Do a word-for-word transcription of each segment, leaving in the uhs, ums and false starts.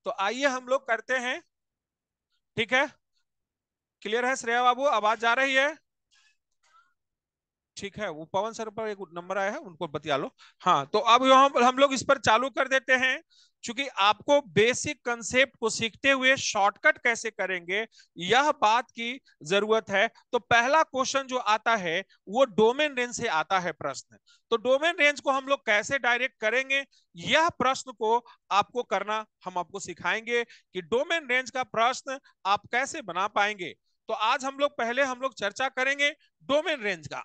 तो आइए हम लोग करते हैं। ठीक है, क्लियर है श्रेया बाबू, आवाज जा रही है? ठीक है, वो पवन सर पर एक नंबर आया है, उनको बतिया लो। हाँ, तो अब हम हम लोग इस पर चालू कर देते हैं। क्योंकि आपको बेसिक कंसेप्ट को सीखते हुए शॉर्टकट कैसे करेंगे, यह बात की जरूरत है। तो पहला क्वेश्चन जो आता है वो डोमेन रेंज से आता है प्रश्न। तो डोमेन रेंज को हम लोग कैसे डायरेक्ट करेंगे, यह प्रश्न को आपको करना हम आपको सिखाएंगे कि डोमेन रेंज का प्रश्न आप कैसे बना पाएंगे। तो आज हम लोग पहले हम लोग चर्चा करेंगे डोमेन रेंज का।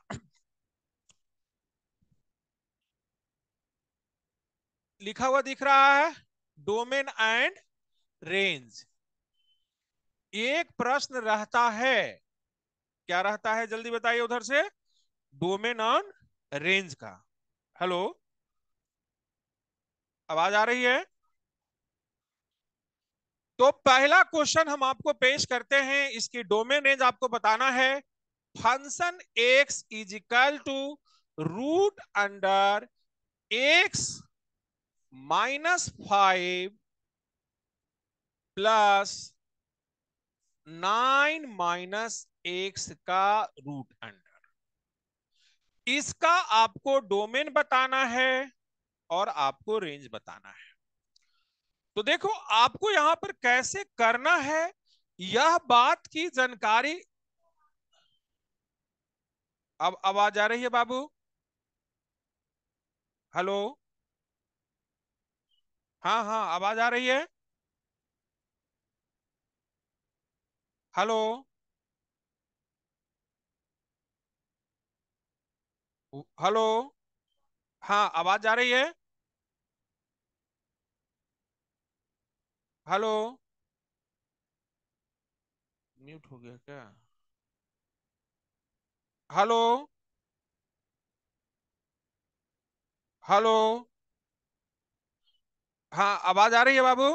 लिखा हुआ दिख रहा है डोमेन एंड रेंज। एक प्रश्न रहता है, क्या रहता है जल्दी बताइए उधर से? डोमेन ऑन रेंज का। हेलो, आवाज आ रही है? तो पहला क्वेश्चन हम आपको पेश करते हैं, इसकी डोमेन रेंज आपको बताना है। Function x is equal to root under x minus five plus nine minus x का रूट अंडर। इसका आपको डोमेन बताना है और आपको रेंज बताना है। तो देखो आपको यहां पर कैसे करना है, यह बात की जानकारी। अब आवाज आ रही है बाबू? हेलो, हाँ हाँ, आवाज आ रही है? हेलो, हेलो, हाँ आवाज आ रही है? हेलो, म्यूट हो गया क्या? हेलो, हेलो, हाँ आवाज आ रही है बाबू?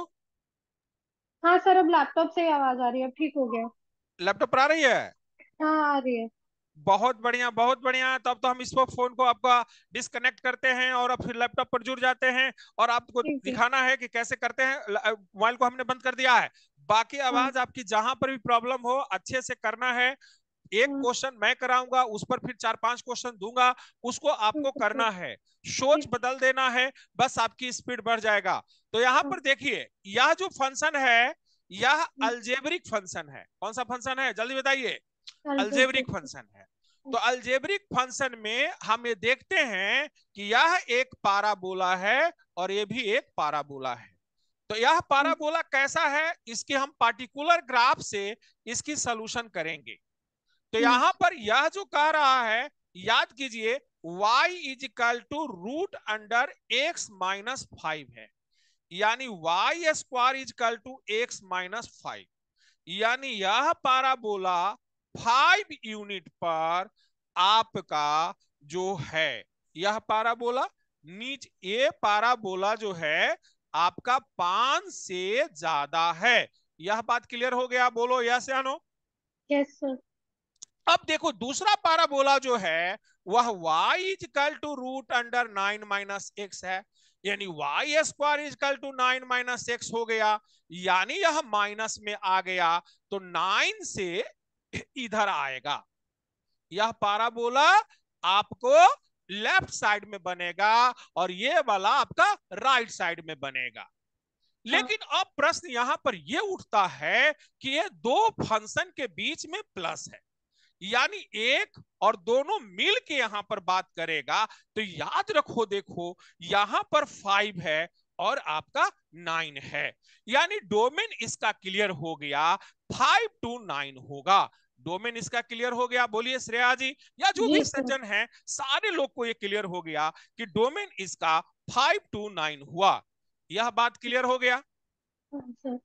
हाँ सर, अब लैपटॉप से ही आवाज आ रही है, अब ठीक हो गया। लैपटॉप पर आ रही है? हाँ आ रही है। बहुत बढ़िया, बहुत बढ़िया। तब तो हम इस फोन को आपका डिस्कनेक्ट करते हैं और अब फिर लैपटॉप पर जुड़ जाते हैं और आपको जी जी। दिखाना है कि कैसे करते हैं। मोबाइल को हमने बंद कर दिया है। बाकी हाँ आवाज आपकी जहां पर भी प्रॉब्लम हो अच्छे से करना है। एक हाँ। क्वेश्चन मैं कराऊंगा, उस पर फिर चार पांच क्वेश्चन दूंगा, उसको आपको ठीक है सर। करना है। सोच ठीक। बदल देना है, बस आपकी स्पीड बढ़ जाएगा। तो यहां हाँ। पर देखिए, यह जो फंक्शन है यह हाँ, अल्जेब्रिक फंक्शन है। कौन सा फंक्शन है जल्दी बताइए? Algebraic algebraic. फंक्शन है। तो अल्जेब्रिक फंक्शन में हम ये देखते हैं कि यह एक पाराबोला है और ये भी एक पाराबोला है। तो यह पाराबोला कैसा है, इसके हम पार्टिकुलर ग्राफ से इसकी सॉल्यूशन करेंगे। तो यहां पर यह जो कह रहा है, याद कीजिए y is equal to root under x minus five है। यानी y square is equal to x minus five. यानी यह पाराबोला फाइव यूनिट पर आपका जो है, यह पाराबोला नीच ये पाराबोला जो है आपका पांच से ज्यादा है। यह बात क्लियर हो गया? बोलो यस या नो। Yes sir. अब देखो दूसरा पाराबोला जो है वह y is equal to root under nine minus x है। यानी y square is equal to nine minus x हो गया। यानी यह माइनस में आ गया तो नाइन से इधर आएगा। यह पाराबोला आपको लेफ्ट साइड में बनेगा और ये वाला आपका राइट साइड में बनेगा। हाँ। लेकिन अब प्रश्न यहां पर यह उठता है कि ये दो फंक्शन के बीच में प्लस है। यानी एक और दोनों मिल के यहां पर बात करेगा। तो याद रखो, देखो यहां पर फाइव है और आपका नाइन है। यानी डोमेन इसका क्लियर हो गया, फाइव टू नाइन होगा। डोमेन इसका क्लियर हो गया। बोलिए श्रेया जी, या जो भी जी सर। सज्जन है सारे लोग को ये क्लियर हो गया कि डोमेन इसका फाइव टू नाइन हुआ। यह बात क्लियर हो गया? हाँ सर।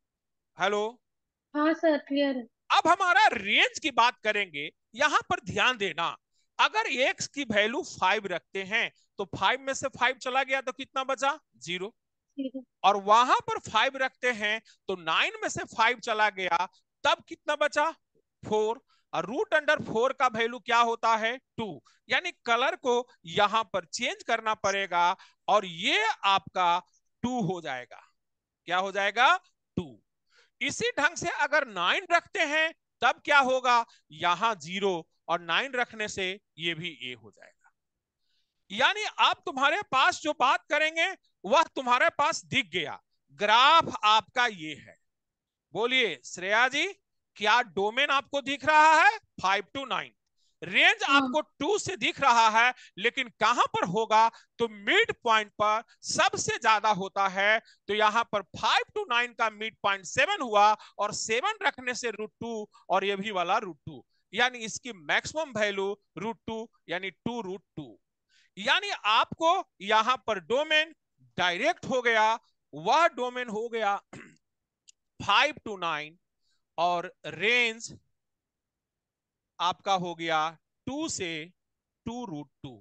हेलो। हाँ सर, क्लियर है। अब हमारा रेंज की बात करेंगे। यहां पर ध्यान देना, अगर एक्स की वैल्यू फाइव रखते हैं तो फाइव में से फाइव चला गया तो कितना बचा? जीरो। ठीक है। और वहां पर फाइव रखते हैं तो नाइन में से फाइव चला गया, तब कितना बचा? फोर। और रूट अंडर फोर का वैल्यू क्या होता है? टू। यानी कलर को यहां पर चेंज करना पड़ेगा और ये आपका टू हो जाएगा। क्या हो जाएगा, टू। इसी ढंग से अगर नाइन रखते हैं तब क्या होगा, यहां जीरो, और नाइन रखने से ये भी ए हो जाएगा। यानी आप तुम्हारे पास जो बात करेंगे वह तुम्हारे पास दिख गया, ग्राफ आपका ये है। बोलिए श्रेया जी, क्या डोमेन आपको दिख रहा है फाइव टू नाइन, रेंज हाँ। आपको टू से दिख रहा है, लेकिन कहां पर होगा, तो मिड पॉइंट पर सबसे ज्यादा होता है। तो यहां पर फाइव टू नाइन का मिड पॉइंट सेवन हुआ, और सेवन रखने से रूट टू, और ये भी वाला रूट टू, यानी इसकी मैक्सिमम वैल्यू रूट टू, यानी टू रूट टू। यानी आपको यहां पर डोमेन डायरेक्ट हो गया, वह डोमेन हो गया फाइव टू नाइन, और रेंज आपका हो गया टू से टू रूट टू।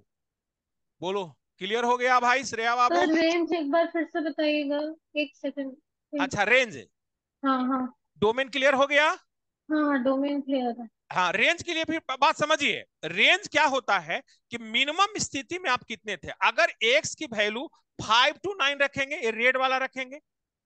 बोलो क्लियर हो गया भाई श्रेया बाबू? सर रेंज एक बार फिर से बताइएगा। एक सेकंड। अच्छा, रेंज, हाँ हाँ। डोमेन क्लियर हो गया? हाँ डोमेन क्लियर है। हाँ, रेंज के लिए फिर बात समझिए। रेंज क्या होता है कि मिनिमम स्थिति में आप कितने थे, अगर एक्स की वैल्यू फाइव टू नाइन रखेंगे, ये रेड वाला रखेंगे,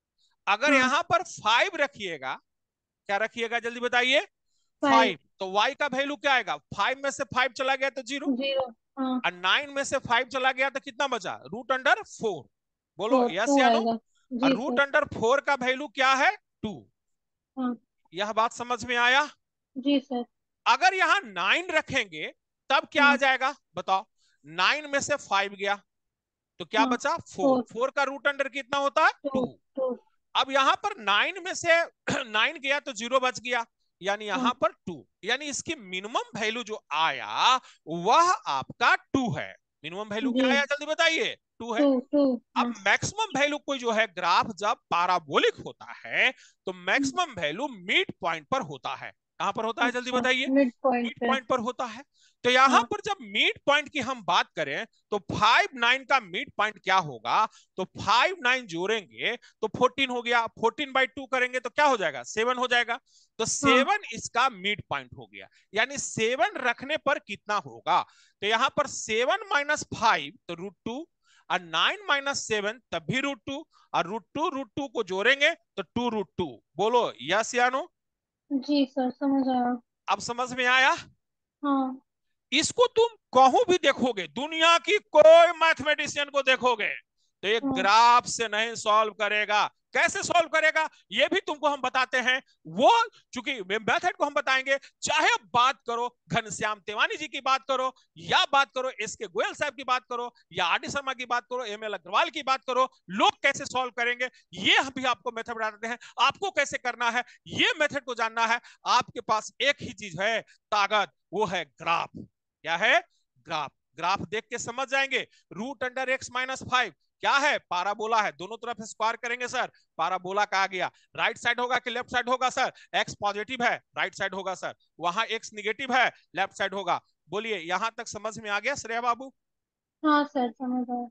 अगर हाँ यहां पर फाइव रखिएगा, क्या रखिएगा जल्दी बताइए, फाइव। फाइव, तो वाई का वैल्यू क्या आएगा, फाइव में से फाइव चला गया तो जीरो, जीरो। हाँ। और नाइन में से फाइव चला गया तो कितना बचा, रूट अंडर फोर। बोलो फोर यस टू या नो? आएगा। और जी रूट सर। अंडर फोर का वैल्यू क्या है, टू। हाँ। यह बात समझ में आया? जी सर। अगर यहां नाइन रखेंगे तब क्या आ हाँ जाएगा बताओ, नाइन में से फाइव गया तो क्या हाँ। बचा, फोर, फोर। फोर का रूट अंडर कितना होता है, टू। टू। टू। अब यहां पर नाइन में से नाइन गया तो जीरो बच गया, यानी हाँ। यहां पर टू, यानी इसकी मिनिमम वैल्यू जो आया वह आपका टू है। मिनिमम वैल्यू जी। क्या आया जल्दी बताइए, टू है। टू। टू। अब हाँ। मैक्सिमम वैल्यू कोई जो है ग्राफ जब पाराबोलिक होता है तो मैक्सिमम वैल्यू मिड पॉइंट पर होता है। कहां पर होता है जल्दी अच्छा। बताइए, मिड पॉइंट मिड पे। पॉइंट पर होता है। तो यहां हाँ। पर जब मिड पॉइंट की हम बात करें तो फाइव नाइन का मिड पॉइंट क्या होगा, तो फाइव नाइन जोड़ेंगे तो फोर्टीन हो गया, फोर्टीन बाई टू करेंगे तो क्या हो जाएगा, सेवन हो जाएगा। तो हाँ। सेवन इसका मिड पॉइंट हो गया, यानी सेवन रखने पर कितना होगा, तो यहां पर सेवन माइनस फाइव तो रूट टू, और नाइन माइनस सेवन तब भी रूट टू, और रूट टू रूट टू को जोड़ेंगे तो टू रूट टू। बोलो यस या नो? जी सर समझ आया। अब समझ में आया? हाँ। इसको तुम कहूं भी देखोगे, दुनिया की कोई मैथमेटिशियन को देखोगे तो ये हाँ। ग्राफ से नहीं सॉल्व करेगा। कैसे सॉल्व करेगा ये भी तुमको हम बताते हैं। वो चूंकि मेथड को हम बताएंगे, चाहे बात करो घनश्याम तिवारी जी की बात करो, या बात करो एस के गोयल साहब की बात करो, या आर डी शर्मा की बात करो, एम एल अग्रवाल की बात करो, लोग कैसे सॉल्व करेंगे ये हम भी आपको मेथड बताते हैं। आपको कैसे करना है ये मेथड को जानना है, आपके पास एक ही चीज है ताकत, वो है ग्राफ। क्या है, ग्राफ। ग्राफ देख के समझ जाएंगे। Root under x minus five क्या है, पाराबोला है, दोनों तरफ स्क्वायर करेंगे सर, पाराबोला का आ गया। राइट साइड होगा कि लेफ्ट साइड होगा सर, एक्स पॉजिटिव है राइट साइड होगा सर, वहां एक्स निगेटिव है लेफ्ट साइड होगा। बोलिए यहां तक समझ में आ गया श्रेया बाबू? हाँ सर समझ आया।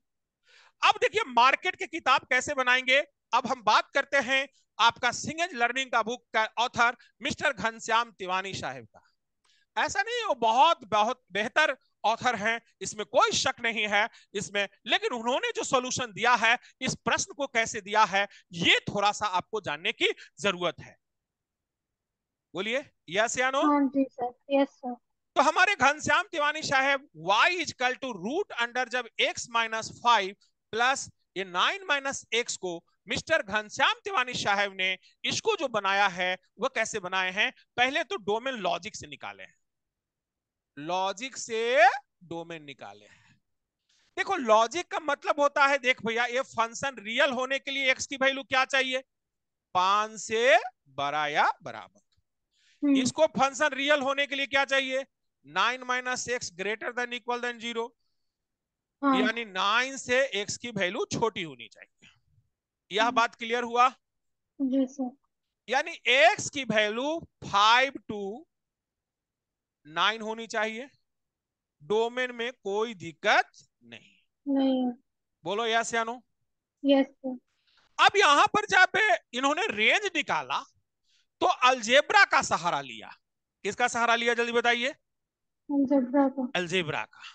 अब देखिए मार्केट की किताब कैसे बनाएंगे। अब हम बात करते हैं आपका सिंगेज लर्निंग का बुक का ऑथर मिस्टर घनश्याम तिवारी साहब का। ऐसा नहीं, वो बहुत बहुत बेहतर ऑथर हैं, इसमें कोई शक नहीं है इसमें, लेकिन उन्होंने जो सॉल्यूशन दिया है, इस प्रश्न को कैसे दिया है, ये थोड़ा सा आपको जानने की जरूरत है। बोलिए यस या नो? हाँ जी सर। Yes sir. तो हमारे घनश्याम तिवारी साहब y is equal to root under जब x माइनस फाइव प्लस ये नाइन माइनस एक्स को मिस्टर घनश्याम तिवारी साहब ने इसको जो बनाया है वह कैसे बनाए हैं, पहले तो डोमेन लॉजिक से निकाले हैं, लॉजिक से डोमेन निकाले हैं। देखो लॉजिक का मतलब होता है, देख भैया ये फंक्शन रियल होने के लिए एक्स की वैल्यू क्या चाहिए, पांच से बड़ा या बराबर। हम्म। इसको फंक्शन रियल होने के लिए क्या चाहिए, nine minus x greater than equal than zero, हाँ। यानी नाइन से एक्स की वैल्यू छोटी होनी चाहिए। यह हम्म, बात क्लियर हुआ? जी सर। यानी एक्स की वैल्यू फाइव टू नाइन होनी चाहिए, डोमेन में कोई दिक्कत नहीं। नहीं है। बोलो यस या नो? Yes sir. अब यहां पर जब इन्होंने रेंज निकाला तो अलजेब्रा का सहारा लिया। किसका सहारा लिया जल्दी बताइए? अलजेब्रा का। अलजेब्रा का।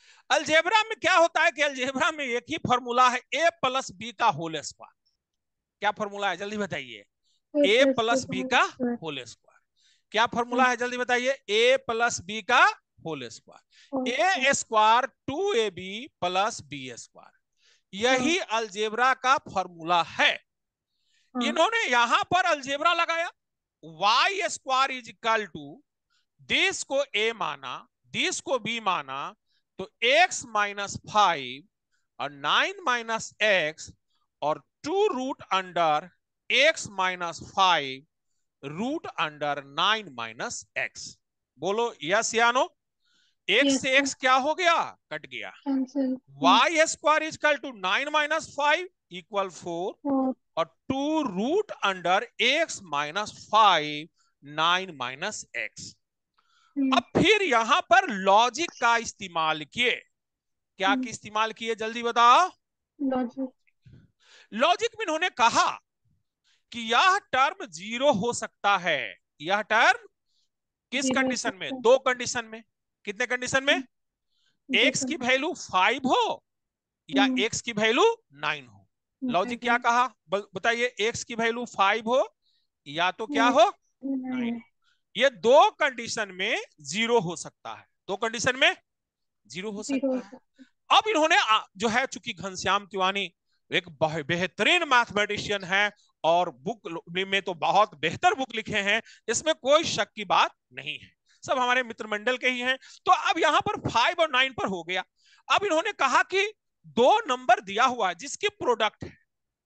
अलजेब्रा में क्या होता है कि अलजेब्रा में एक ही फॉर्मूला है, ए प्लस बी का होल स्क्वायर। क्या फॉर्मूला है जल्दी बताइए? A a plus b plus b का का स्क्वायर। Whole square. क्या फॉर्मूला है जल्दी बताइए? ए प्लस बी का whole square. Okay. A square two a b plus b square, हाँ यही अलजेब्रा का फॉर्मूला है। हाँ। इन्होंने यहां पर अलजेब्रा लगाया, y square is equal to, this को ए माना, दिस को बी माना, तो एक्स माइनस फाइव और नाइन माइनस एक्स और two root under x minus five root under nine minus x. बोलो यस या नो? एक्स यस से सर। एक्स क्या हो गया? कट गया। Cancel. Y square is equal to nine minus five equal four, four. और two root under x minus five nine minus x. अब फिर यहां पर लॉजिक का इस्तेमाल किए। क्या की इस्तेमाल किए जल्दी बताओ? लॉजिक। लॉजिक में इन्होंने कहा कि यह टर्म जीरो हो सकता है। यह टर्म किस जीरो हो कंडीशन में? सकता है। दो कंडीशन में। कितने कंडीशन में? दो एक्स की कंडीशन। वैल्यू फाइव हो या एक्स की वैल्यू नाइन हो। लॉजिक क्या कहा बताइए? एक्स की वैल्यू फाइव हो या तो क्या हो? नाइन हो। ये दो कंडीशन में जीरो हो सकता है। दो कंडीशन में जीरो हो जीरो सकता हो है। सकता है। अब इन्होंने जो है, चूंकि घनश्याम तिवारी एक बेहतरीन मैथमेटिशियन है और बुक में तो बहुत बेहतर बुक लिखे हैं, इसमें कोई शक की बात नहीं है, सब हमारे मित्र मंडल के ही हैं। तो अब यहां पर फाइव और नाइन पर हो गया। अब इन्होंने कहा कि दो नंबर दिया हुआ है जिसकी प्रोडक्ट है,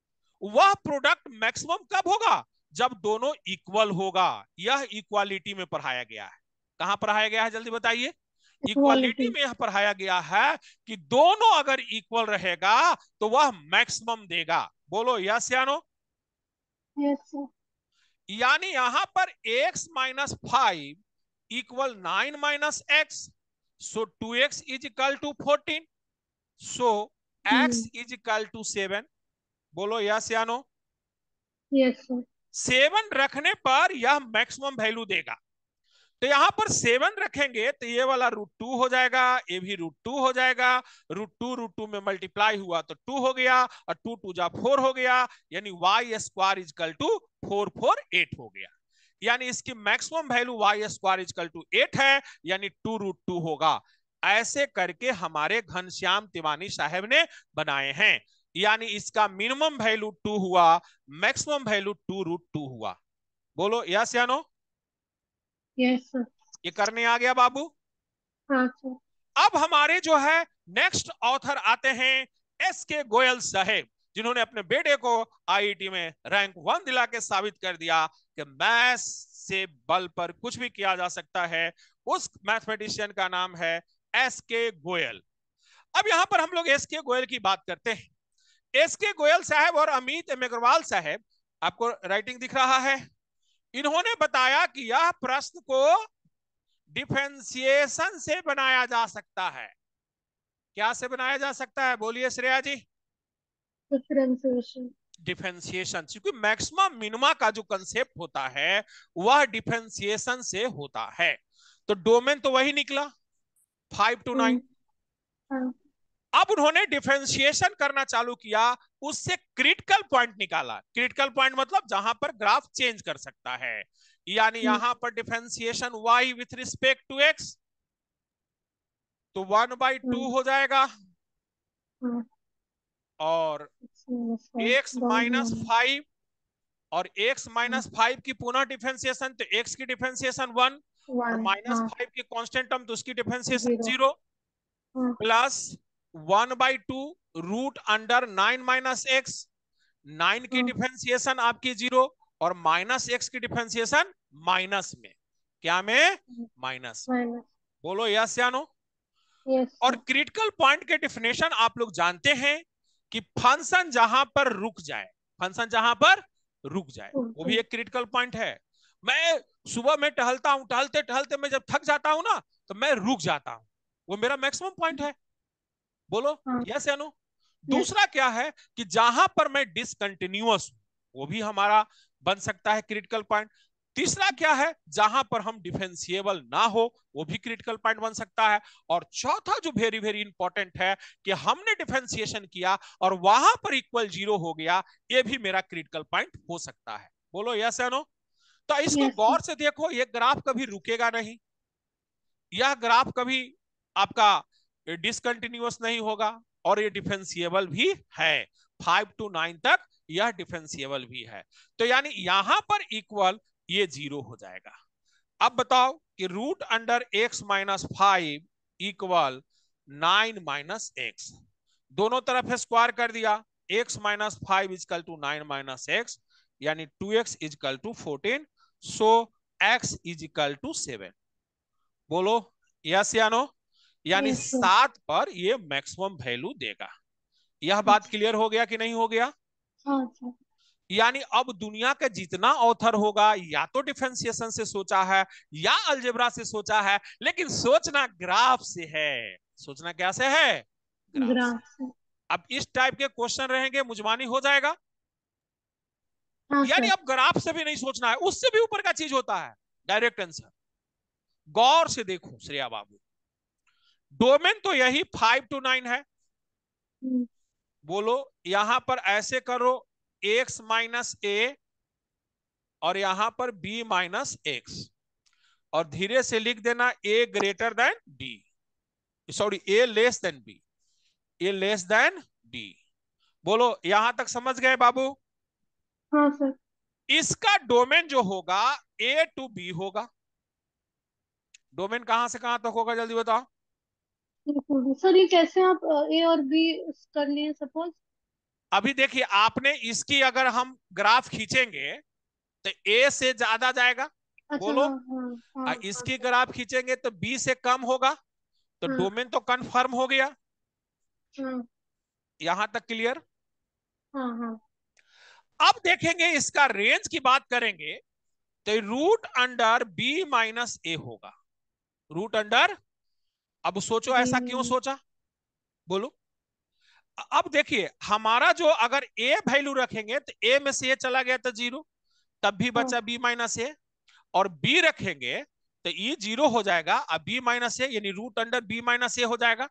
वह प्रोडक्ट मैक्सिमम कब होगा? जब दोनों इक्वल होगा। यह इक्वालिटी में पढ़ाया गया है। कहां पढ़ाया गया है जल्दी बताइए? Equality equality. में यह पढ़ाया गया है कि दोनों अगर इक्वल रहेगा तो वह मैक्सिमम देगा। बोलो यस या नो? Yes sir. यानी यहां पर x minus five equal nine minus x, so two x is equal to fourteen, so x is equal to seven. बोलो यस या नो? Yes sir. सेवन रखने पर यह मैक्सिमम वैल्यू देगा। तो यहां पर सेवन रखेंगे तो ये वाला रूट टू हो जाएगा, ये भी रूट टू हो जाएगा। रूट टू रूट टू में मल्टीप्लाई हुआ तो टू हो गया, और टू टू जा फोर हो गया, यानी y square is equal to four four eight हो गया। यानी इसकी maximum value y square is equal to eight है, यानी टू रूट टू होगा। ऐसे करके हमारे घनश्याम तिवारी साहब ने बनाए हैं। यानी इसका मिनिमम वैल्यू टू हुआ, maximum value two root two हुआ। बोलो यस या नो? Yes sir. ये करने आ गया बाबू? हाँ सर। अब हमारे जो है नेक्स्ट ऑथर आते हैं एस के गोयल साहेब, जिन्होंने अपने बेटे को आईआईटी में रैंक वन दिला के साबित कर दिया कि मैथ्स से बल पर कुछ भी किया जा सकता है। उस मैथमेटिशियन का नाम है एस के गोयल। अब यहां पर हम लोग एस के गोयल की बात करते हैं। एस के गोयल साहब और अमित एम अग्रवाल साहब, आपको राइटिंग दिख रहा है, इन्होंने बताया कि यह प्रश्न को डिफरेंशिएशन से बनाया जा सकता है। क्या से बनाया जा सकता है? बोलिए श्रेया जी। डिफरेंशिएशन। डिफरेंशिएशन, क्योंकि मैक्सिमम मिनिमा का जो कंसेप्ट होता है वह डिफरेंशिएशन से होता है। तो डोमेन तो वही निकला, फाइव टू नाइन। अब उन्होंने डिफरेंशिएशन करना चालू किया, उससे क्रिटिकल पॉइंट निकाला। क्रिटिकल पॉइंट मतलब जहां पर ग्राफ चेंज कर सकता है। यानी यहां पर differentiation y with respect to x, तो वन बाई टू हो जाएगा, और x माइनस फाइव, और x माइनस फाइव की पुनः डिफरेंशिएशन तो x की डिफरेंशिएशन वन, और माइनस फाइव की कांस्टेंट टर्म तो उसकी differentiation zero, plus one by two root under nine minus x, nine की डिफरेंशिएशन आपकी जीरो, और माइनस एक्स की डिफरेंशिएशन माइनस में, क्या में? माइनस। बोलो यस या नो? और क्रिटिकल पॉइंट के डिफिनेशन आप लोग जानते हैं कि फंक्शन जहां पर रुक जाए, फंक्शन जहां पर रुक जाए वो भी एक क्रिटिकल पॉइंट है। मैं सुबह में टहलता हूं, टहलते टहलते मैं जब थक जाता हूं ना तो मैं रुक जाता हूं, वो मेरा मैक्सिमम पॉइंट है। बोलो यस या नो? दूसरा क्या है कि जहां पर मैं डिसकंटिन्यूअस हूं, वो भी हमारा बन सकता है क्रिटिकल पॉइंट। तीसरा क्या है, जहां पर हम डिफरेंशिएबल ना हो वो भी क्रिटिकल पॉइंट बन सकता है। और चौथा जो वेरी वेरी इंपॉर्टेंट है कि हमने डिफरेंशिएशन किया और वहां पर इक्वल जीरो हो गया, ये भी मेरा क्रिटिकल पॉइंट हो सकता है। बोलो यस या नो। तो इसको यस सर। गौर से देखो, ये ग्राफ कभी रुकेगा नहीं, यह ग्राफ कभी आपका डिसकंटिन्यूअस नहीं होगा, और ये डिफरेंशिएबल भी है, फाइव टू नाइन तक यह डिफरेंशिएबल भी है। तो यानी यहां पर इक्वल ये जीरो हो जाएगा। अब बताओ कि root under x minus five equal nine minus x, दोनों तरफ स्क्वायर कर दिया, x minus five is equal to nine minus x, यानी two x is equal to fourteen, so x is equal to seven. बोलो यस या नो। यानी यस सर। सात पर ये मैक्सिमम वैल्यू देगा। यह बात अच्छा। क्लियर हो गया कि नहीं हो गया। हाँ सर। यानी अब दुनिया का जितना ऑथर होगा या तो डिफरेंशिएशन से सोचा है या अलजेब्रा से सोचा है, लेकिन सोचना ग्राफ से है। सोचना क्या से है, ग्राफ से। ग्राफ से। अब इस टाइप के क्वेश्चन रहेंगे, मुजमानी हो जाएगा। हाँ यानी सर। अब ग्राफ से भी नहीं सोचना है, उससे भी ऊपर का चीज होता है डायरेक्ट आंसर। गौर से देखो श्रेया बाबू, डोमेन तो यही फाइव टू नाइन है। हम्म। बोलो यहां पर ऐसे करो, एक्स माइनस ए और यहां पर बी माइनस एक्स, और धीरे से लिख देना a greater than d, sorry a less than b, a less than d. बोलो यहां तक समझ गए बाबू। हाँ सर। इसका डोमेन जो होगा ए टू बी होगा। डोमेन कहां से कहां तक होगा जल्दी बताओ। बिल्कुल सर, ये कैसे आप ए और बी कर लिए सपोज? अभी देखिए, आपने इसकी अगर हम ग्राफ खींचेंगे तो ए से ज्यादा जाएगा। अच्छा। बोलो हाँ हाँ हाँ हाँ इसकी सर। ग्राफ खींचेंगे तो बी से कम होगा, तो हाँ डोमेन तो कंफर्म हो गया। हाँ यहां तक क्लियर। हाँ हाँ। अब देखेंगे इसका रेंज की बात करेंगे, तो root under b minus a होगा। रूट अंडर, अब सोचो बी ऐसा क्यों माइनस। सोचा, बोलो। अब देखिए हमारा जो अगर ए वैल्यू रखेंगे तो ए में से ए चला गया तो जीरो, तब भी हाँ बचा बी माइनस ए, और बी रखेंगे तो ये जीरो हो जाएगा, अब बी माइनस ए यानी root under b minus a हो जाएगा।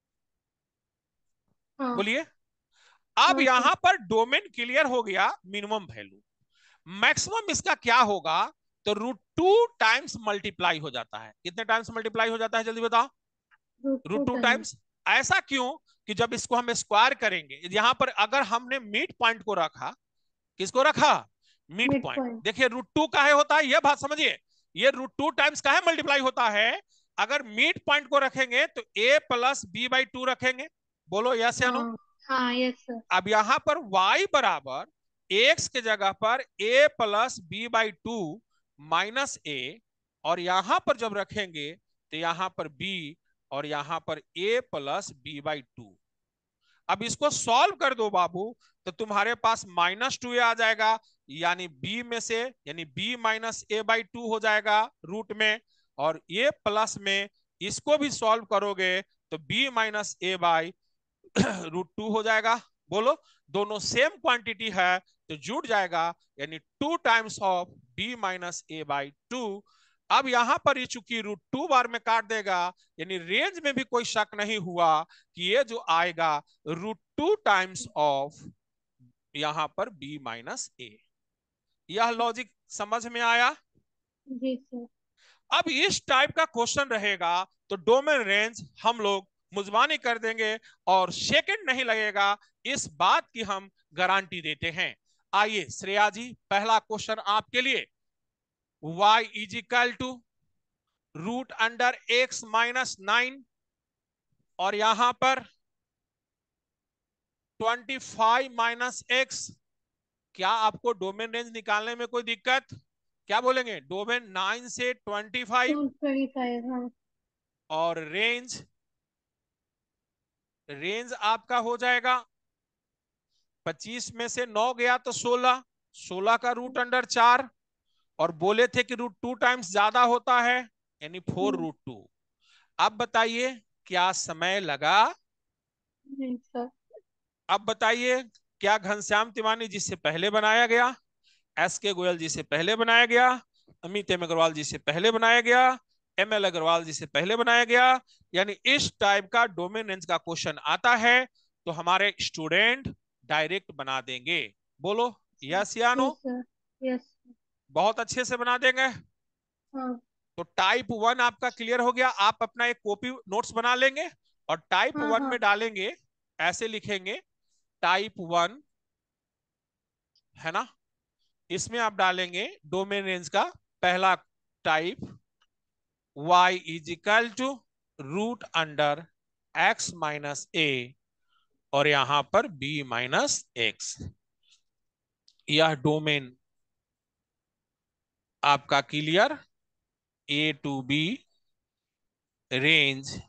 हाँ बोलिए। अब हाँ सर। यहां पर डोमेन क्लियर हो गया, मिनिमम वैल्यू। मैक्सिमम इसका क्या होगा, तो रूट टू टाइम्स मल्टीप्लाई हो जाता है। कितने टाइम्स मल्टीप्लाई हो जाता है जल्दी बताओ। Root two root two time. Times. ऐसा क्यों, कि जब इसको हम स्क्वायर करेंगे, यहां पर अगर हमने मिड पॉइंट को रखा, किसको रखा, मिड मिड पॉइंट। पॉइंट। देखिए रूट टू का है होता है, यह बात समझिए, ये रूट टू टाइम्स का है मल्टीप्लाई होता है। अगर मिड पॉइंट को रखेंगे तो a plus b by two रखेंगे। बोलो यस या नो। हाँ हाँ यस सर। अब यहां पर y बराबर एक्स के जगह पर a plus b by two minus a, और यहां पर जब रखेंगे तो यहां पर b और यहां पर a plus b by two. अब इसको सॉल्व कर दो बाबू, तो तुम्हारे पास माइनस टू ए आ जाएगा, यानी b में से यानी b minus a by two हो जाएगा रूट में, और ये प्लस में इसको भी सॉल्व करोगे तो b minus a by root two हो जाएगा। बोलो दोनों सेम क्वांटिटी है तो जुड़ जाएगा, यानी two times of b minus a by two. अब यहां पर ये चूंकि रूट टू बार में काट देगा, यानी रेंज में भी कोई शक नहीं हुआ कि ये जो आएगा रूट टू टाइम्स ऑफ यहां पर बी माइनस ए। यह लॉजिक समझ में आया। जी सर। अब इस टाइप का क्वेश्चन रहेगा तो डोमेन रेंज हम लोग मुजबानी कर देंगे और सेकंड नहीं लगेगा, इस बात की हम गारंटी देते हैं। आइए श्रेया जी, पहला क्वेश्चन आपके लिए। y is equal to root under x minus nine, और यहां पर ट्वेंटी फाइव माइनस एक्स। क्या आपको डोमेन रेंज निकालने में कोई दिक्कत, क्या बोलेंगे, डोमेन नाइन से twenty five, to twenty five हाँ। और रेंज रेंज आपका हो जाएगा पच्चीस में से नौ गया तो सोलह, सोलह का रूट अंडर चार, और बोले थे कि रूट टू टाइम्स ज्यादा होता है, यानी फोर हम्म। Root two. अब बताइए क्या समय लगा। जी सर। अब बताइए क्या घनश्याम तिवारी जी से पहले बनाया गया, एस के गोयल जी से पहले बनाया गया, अमित एम अग्रवाल जी से पहले बनाया गया, एम एल अग्रवाल जी से पहले बनाया गया। यानी इस टाइप का डोमेन रेंज का क्वेश्चन आता है तो हमारे स्टूडेंट डायरेक्ट बना देंगे। बोलो यस या नो? Yes sir. यस। बहुत अच्छे से बना देंगे। हाँ तो टाइप वन आपका क्लियर हो गया। आप अपना एक कॉपी नोट्स बना लेंगे और टाइप हाँ वन हाँ। में डालेंगे, ऐसे लिखेंगे टाइप वन, है ना। इसमें आप डालेंगे डोमेन रेंज का पहला type y is equal to root under x minus a और यहां पर b माइनस एक्स। यह डोमेन आपका clear, a to b range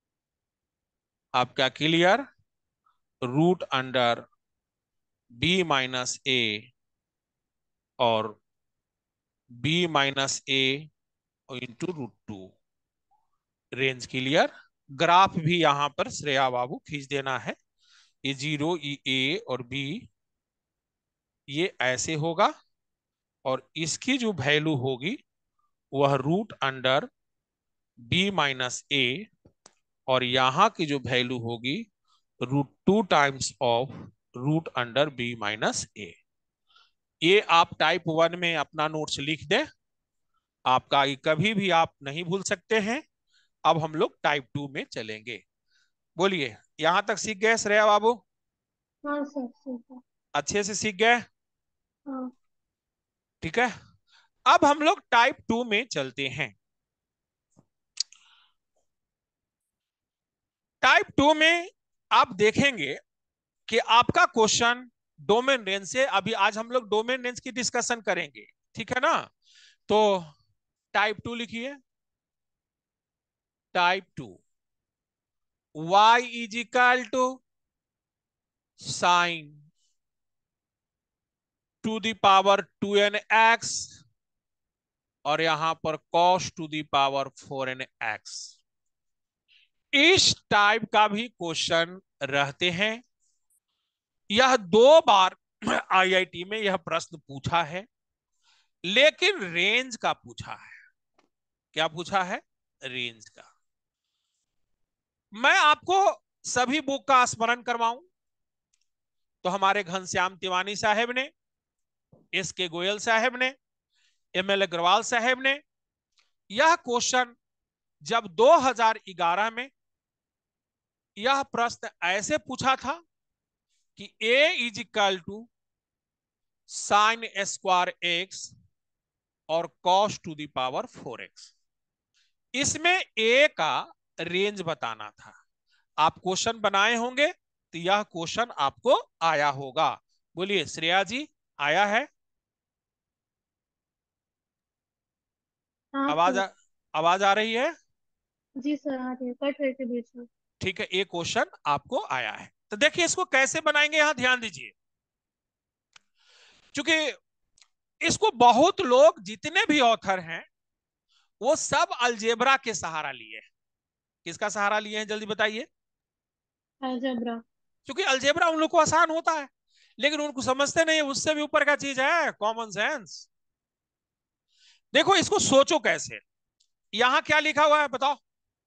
आपका clear root under b minus a और b minus a into root two, range clear. Graph भी यहां पर श्रेया बाबू खींच देना है। ये जीरो, ये ए और बी, ये ऐसे होगा और इसकी जो वैल्यू होगी वह root under b minus a और यहां की जो वैल्यू होगी root two times of root under b minus a. ये आप टाइप वन में अपना नोट्स लिख दें, आपका ये कभी भी आप नहीं भूल सकते हैं। अब हम लोग टाइप टू में चलेंगे। बोलिए यहां तक सीख गए श्रेया बाबू? हाँ सर ठीक है। अच्छे से सीख गए? हाँ। ठीक है। अब हम लोग टाइप टू में चलते हैं। टाइप टू में आप देखेंगे कि आपका क्वेश्चन डोमेन रेंज से, अभी आज हम लोग डोमेन रेंज की डिस्कशन करेंगे, ठीक है ना। तो टाइप टू लिखिए। Type two y is equal to sine to the power two n x और यहां पर cos to the power four n x. इस टाइप का भी क्वेश्चन रहते हैं। यह दो बार आईआईटी में यह प्रश्न पूछा है, लेकिन रेंज का पूछा है। क्या पूछा है? रेंज का। मैं आपको सभी बुक का स्मरण करवाऊं तो हमारे घनश्याम तिवानी साहब ने, एस के गोयल साहब ने, एम एल अग्रवाल साहब ने यह क्वेश्चन जब दो हज़ार ग्यारह में यह प्रश्न ऐसे पूछा था कि a is equal to sine square x और cos to the power four x, इसमें a का रेंज बताना था। आप क्वेश्चन बनाए होंगे तो यह क्वेश्चन आपको आया होगा। बोलिए श्रेया जी, आया है? हाँ आवाज सर। आ, आवाज आ रही है? जी सर आ रही है, कट रही थी बीच में। ठीक है, ये क्वेश्चन आपको आया है। तो देखिए इसको कैसे बनाएंगे, यहां ध्यान दीजिए। क्योंकि इसको बहुत लोग, जितने भी ऑथर हैं, वो सब अलजेब्रा के सहारा लिए। किसका सहारा लिए हैं जल्दी बताइए? अलजेब्रा। क्योंकि अलजेब्रा उन लोग को आसान होता है, लेकिन उनको समझते नहीं है उससे भी ऊपर का चीज है कॉमन सेंस। देखो इसको सोचो कैसे। यहां क्या लिखा हुआ है बताओ?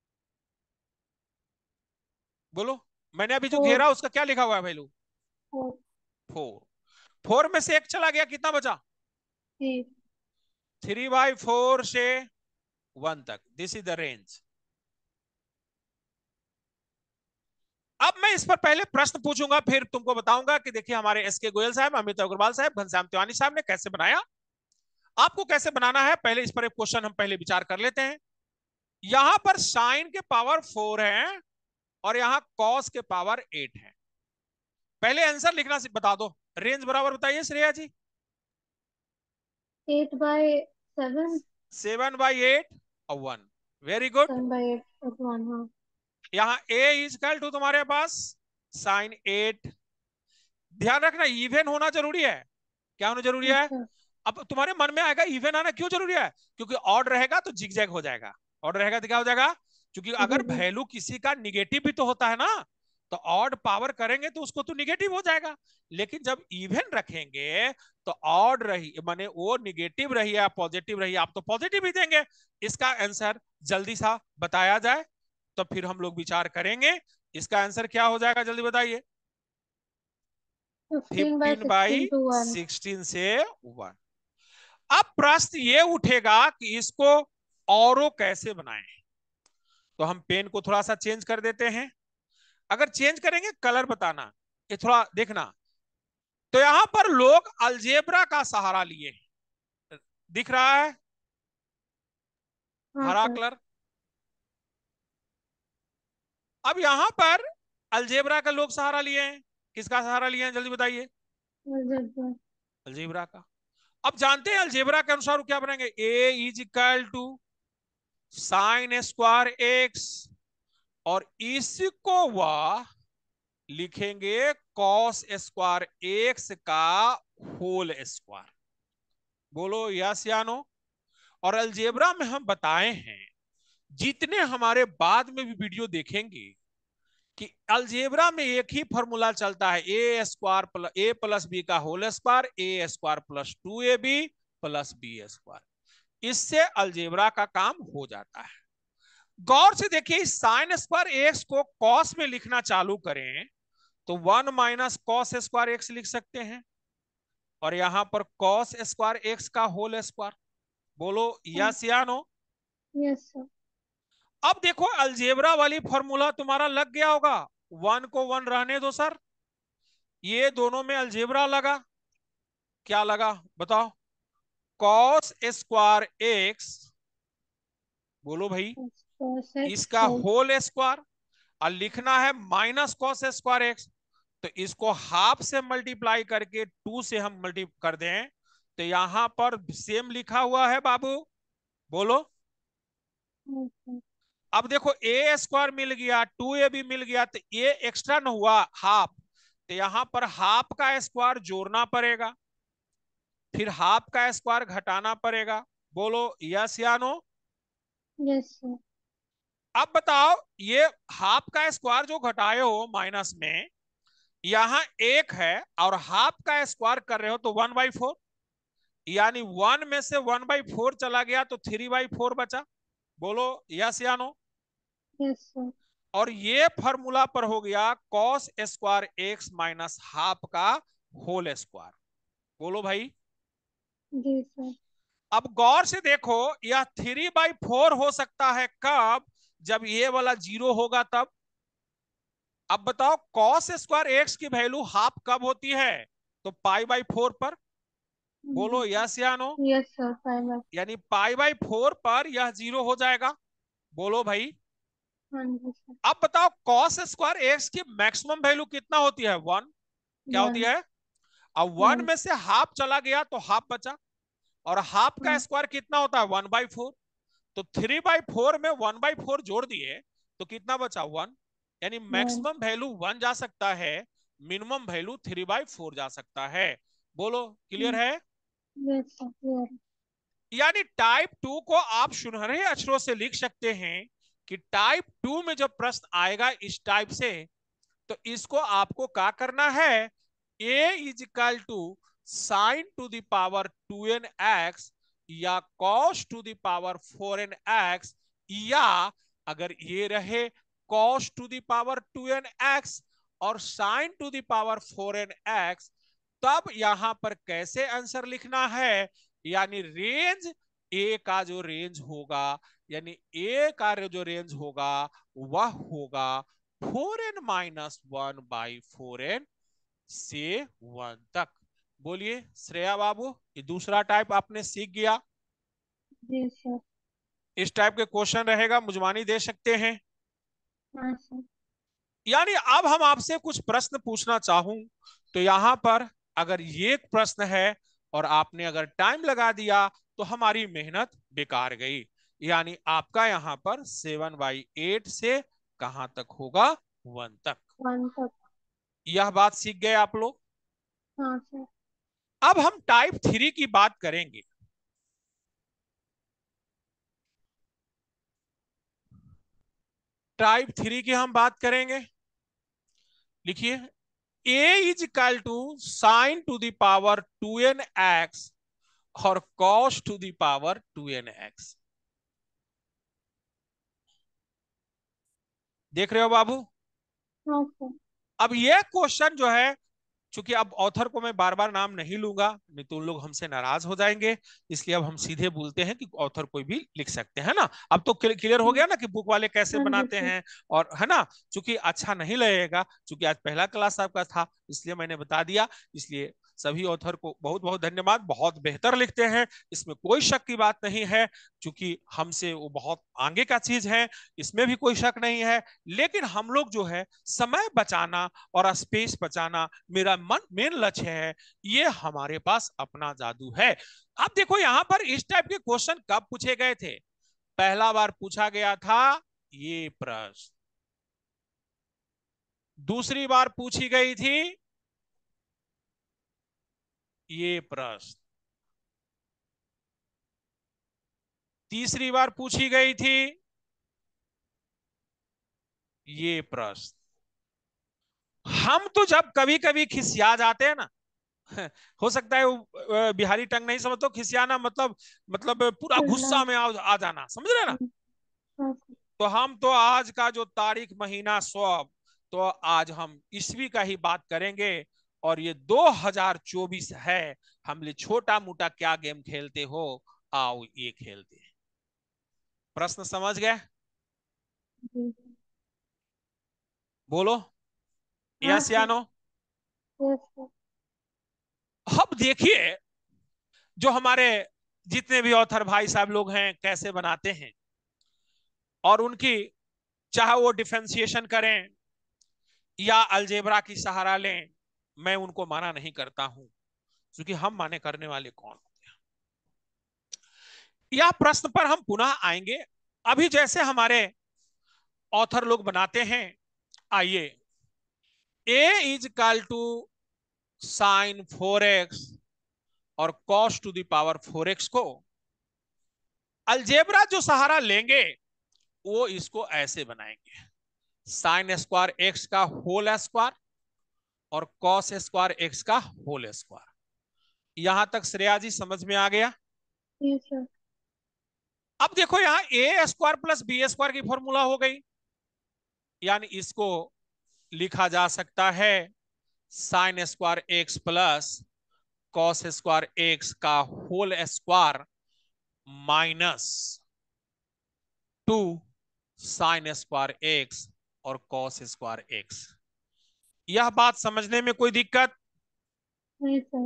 बोलो। मैंने अभी जो फोर। घेरा उसका क्या लिखा हुआ है वैल्यू? फोर। फोर। फोर में से एक चला गया, कितना बचा? थ्री। थ्री बाई फोर से वन तक, दिस इज द रेंज। अब मैं इस पर पहले प्रश्न पूछूंगा, फिर तुमको बताऊंगा कि देखिए हमारे एस के गोयल साहब, अमित अग्रवाल साहब, घनश्याम तिवानी साहब ने कैसे बनाया। आपको कैसे बनाना है पहले इस पर एक क्वेश्चन हम पहले विचार कर लेते हैं। यहां पर साइन के पावर फोर है और यहां कॉस के पावर एट है। पहले आंसर लिखना बता दो। रेंज बराबर बताइए Shreya ji. Eight by seven. Seven by eight और one. Very good. Seven by eight और वन। हाँ। यहां ए इज इक्वल टू तुम्हारे पास साइन एट। ध्यान रखना इवन होना जरूरी है। क्या होना जरूरी है? अच्छा। अब तुम्हारे मन में आएगा इवन आना क्यों जरूरी है? क्योंकि ऑड रहेगा तो जिगजैग हो जाएगा। ऑड रहेगा तो क्या हो जाएगा? क्योंकि जी अगर जी। वैल्यू किसी का निगेटिव भी तो होता है ना, तो ऑड पावर करेंगे तो उसको तो निगेटिव हो जाएगा, लेकिन जब इवन रखेंगे तो ऑड रही माने वो निगेटिव रही या पॉजिटिव रही, आप तो पॉजिटिव ही देंगे। इसका आंसर जल्दी सा बताया जाए तो फिर हम लोग विचार करेंगे। इसका आंसर क्या हो जाएगा, जल्दी बताइए। Fifteen by fifteen by sixteen to one. Sixteen से वन। अब प्रश्न ये उठेगा कि इसको औरों कैसे बनाएं। तो हम पेन को थोड़ा सा चेंज कर देते हैं। अगर चेंज करेंगे कलर बताना, ये थोड़ा देखना। तो यहां पर लोग अलजेब्रा का सहारा लिए, दिख रहा है हाँ हरा सर। कलर। अब यहां पर अलजेब्रा का लोग सहारा लिए हैं, किसका सहारा लिए हैं जल्दी बताइए। अलजेब्रा। अलजेब्रा का। अब जानते हैं अलजेब्रा के अनुसार क्या बनेंगे, a is equal to sine square x, और इसको वह लिखेंगे कॉस स्क्वायर एक्स का होल स्क्वायर। बोलो यस या नो। और अलजेब्रा में हम बताए हैं, जितने हमारे बाद में भी वीडियो देखेंगे, कि अलजेब्रा में एक ही फॉर्मूला चलता है, a square plus a plus b का whole square, a square plus two a b plus b square. इससे अलजेब्रा का काम हो जाता है। गौर से देखिए, साइन स्क्वायर एक्स को कॉस में लिखना चालू करें तो one minus cos square x लिख सकते हैं, और यहां पर कॉस स्क्वायर एक्स का होल स्क्वायर। बोलो यस या नो। Yes sir. अब देखो अलजेब्रा वाली फॉर्मूला तुम्हारा लग गया होगा। वन को वन रहने दो सर, ये दोनों में अलजेब्रा लगा, क्या लगा बताओ, कॉस स्क्वायर एक्स, बोलो भाई, कॉस एक्स इसका होल। होल स्क्वायर, और लिखना है माइनस कॉस स्क्वायर एक्स। तो इसको हाफ से मल्टीप्लाई करके टू से हम मल्टी कर दें तो यहां पर सेम लिखा हुआ है बाबू, बोलो। अब देखो ए स्क्वायर मिल गया, टू ए भी मिल गया, तो ए एक्स्ट्रा न हुआ हाफ, तो यहां पर हाफ का स्क्वायर जोड़ना पड़ेगा, फिर हाफ का स्क्वायर घटाना पड़ेगा। बोलो यस या नो। Yes sir. अब बताओ, ये हाफ का स्क्वायर जो घटाए हो माइनस में, यहां एक है, और हाफ का स्क्वायर कर रहे हो तो वन बाई फोर, यानी वन में से वन बाई फोर चला गया तो थ्री बाई फोर बचा। बोलो यस या नो। Yes sir. और ये फॉर्मूला पर हो गया cos square x minus half का होल स्क्वायर। बोलो भाई। जी सर। अब गौर से देखो, यह थ्री बाई फोर हो सकता है कब, जब ये वाला जीरो होगा तब। अब बताओ कॉस स्क्वायर एक्स की वैल्यू हाफ कब होती है, तो पाई बाई फोर पर। बोलो यस या no. Yes sir. Five by. यानी पाई बाई फोर पर यह जीरो हो जाएगा। बोलो भाई। हाँ जी सर। अब बताओ कॉस स्क्वायर एक्स की मैक्सिमम वैल्यू कितना होती है, वन। क्या होती वन। है, अब वन वन। में से हाफ चला गया तो हाफ बचा, और हाफ का हाँ। स्क्वायर कितना होता है, वन बाई फोर। तो थ्री बाई फोर में वन बाई फोर जोड़ दिए तो कितना बचा, वन। यानी वन। मैक्सिमम वैल्यू वन जा सकता है, minimum value three by four जा सकता है। बोलो क्लियर है। Yes sir clear. यानी टाइप टू को आप सुनहरे अक्षरों से लिख सकते हैं कि टाइप टू में जब प्रश्न आएगा इस टाइप से, तो इसको आपको क्या करना है, a is equal to sine to the power two n x, या cos to the power four n x, या अगर ये रहे cos to the power two n x और sine to the power four n x, तब यहां पर कैसे आंसर लिखना है। यानी रेंज ए का जो रेंज होगा, यानी ए का जो रेंज होगा वह होगा four n minus one by four n से वन तक। बोलिए श्रेया बाबू, ये दूसरा टाइप आपने सीख गया। जी सर। इस टाइप के क्वेश्चन रहेगा, मुजमानी दे सकते हैं। हाँ सर। यानी अब हम आपसे कुछ प्रश्न पूछना चाहूं तो यहां पर अगर ये प्रश्न है और आपने अगर टाइम लगा दिया तो हमारी मेहनत बेकार गई। यानी आपका यहां पर सेवन बाई एट से कहां तक होगा, वन तक। वन तक। यह बात सीख गए आप लोग। हाँ सर। अब हम टाइप थ्री की बात करेंगे। टाइप थ्री की हम बात करेंगे। लिखिए, a is equal to sine to the power two n x और cos to the power two n x. देख रहे हो बाबू? हाँ सर। अब ये क्वेश्चन जो है, चूंकि अब ऑथर को मैं बार बार नाम नहीं लूंगा, नहीं तो उन लोग हमसे नाराज हो जाएंगे, इसलिए अब हम सीधे बोलते हैं कि ऑथर कोई भी लिख सकते हैं ना। अब तो क्लियर हो गया ना कि बुक वाले कैसे हाँ जी बनाते सर। हैं, और है ना। चूंकि अच्छा नहीं लगेगा, चूंकि आज पहला क्लास आपका था, इसलिए मैंने बता दिया। इसलिए सभी ऑथर को बहुत बहुत धन्यवाद, बहुत बेहतर लिखते हैं, इसमें कोई शक की बात नहीं है। चूंकि हमसे वो बहुत आगे का चीज है, इसमें भी कोई शक नहीं है। लेकिन हम लोग जो है समय बचाना और स्पेस बचाना मेरा मन मेन लक्ष्य है। ये हमारे पास अपना जादू है। अब देखो यहां पर इस टाइप के क्वेश्चन कब पूछे गए थे? पहला बार पूछा गया था ये प्रश्न, दूसरी बार पूछी गई थी ये प्रश्न, तीसरी बार पूछी गई थी ये प्रश्न। हम तो जब कभी कभी खिसिया जाते हैं ना, हो सकता है वो बिहारी टंग नहीं समझ, तो खिसियाना मतलब मतलब पूरा चिल्ला। गुस्सा में आ, आ जाना, समझ रहे ना। हम्म, हाँ सर। तो हम तो आज का जो तारीख महीना सौ, तो आज हम ईस्वी का ही बात करेंगे। और ये दो हज़ार चौबीस है। हम ले छोटा मोटा क्या गेम खेलते हो, आओ ये खेलते हैं। प्रश्न समझ गए? जी। बोलो हाँ यस या सर। नो। Yes sir. अब देखिए, जो हमारे जितने भी ऑथर भाई साहब लोग हैं कैसे बनाते हैं, और उनकी चाहे वो डिफरेंशिएशन करें या अलजेब्रा की सहारा लें, मैं उनको माना नहीं करता हूं, क्योंकि हम माने करने वाले कौन होते हैं। यह प्रश्न पर हम पुनः आएंगे। अभी जैसे हमारे ऑथर लोग बनाते हैं, आइए, a is equal to sine four x और cos to the power four x को अलजेब्रा जो सहारा लेंगे वो इसको ऐसे बनाएंगे, साइन स्क्वायर एक्स का होल स्क्वायर और कॉस स्क्वायर एक्स का होल स्क्वायर। यहां तक श्रेया जी समझ में आ गया? जी सर। अब देखो यहां a square plus b square की फॉर्मूला हो गई, यानी इसको लिखा जा सकता है sine square x plus cos square x का whole square minus two sine square x और कॉस स्क्वायर एक्स। यह बात समझने में कोई दिक्कत? नहीं सर।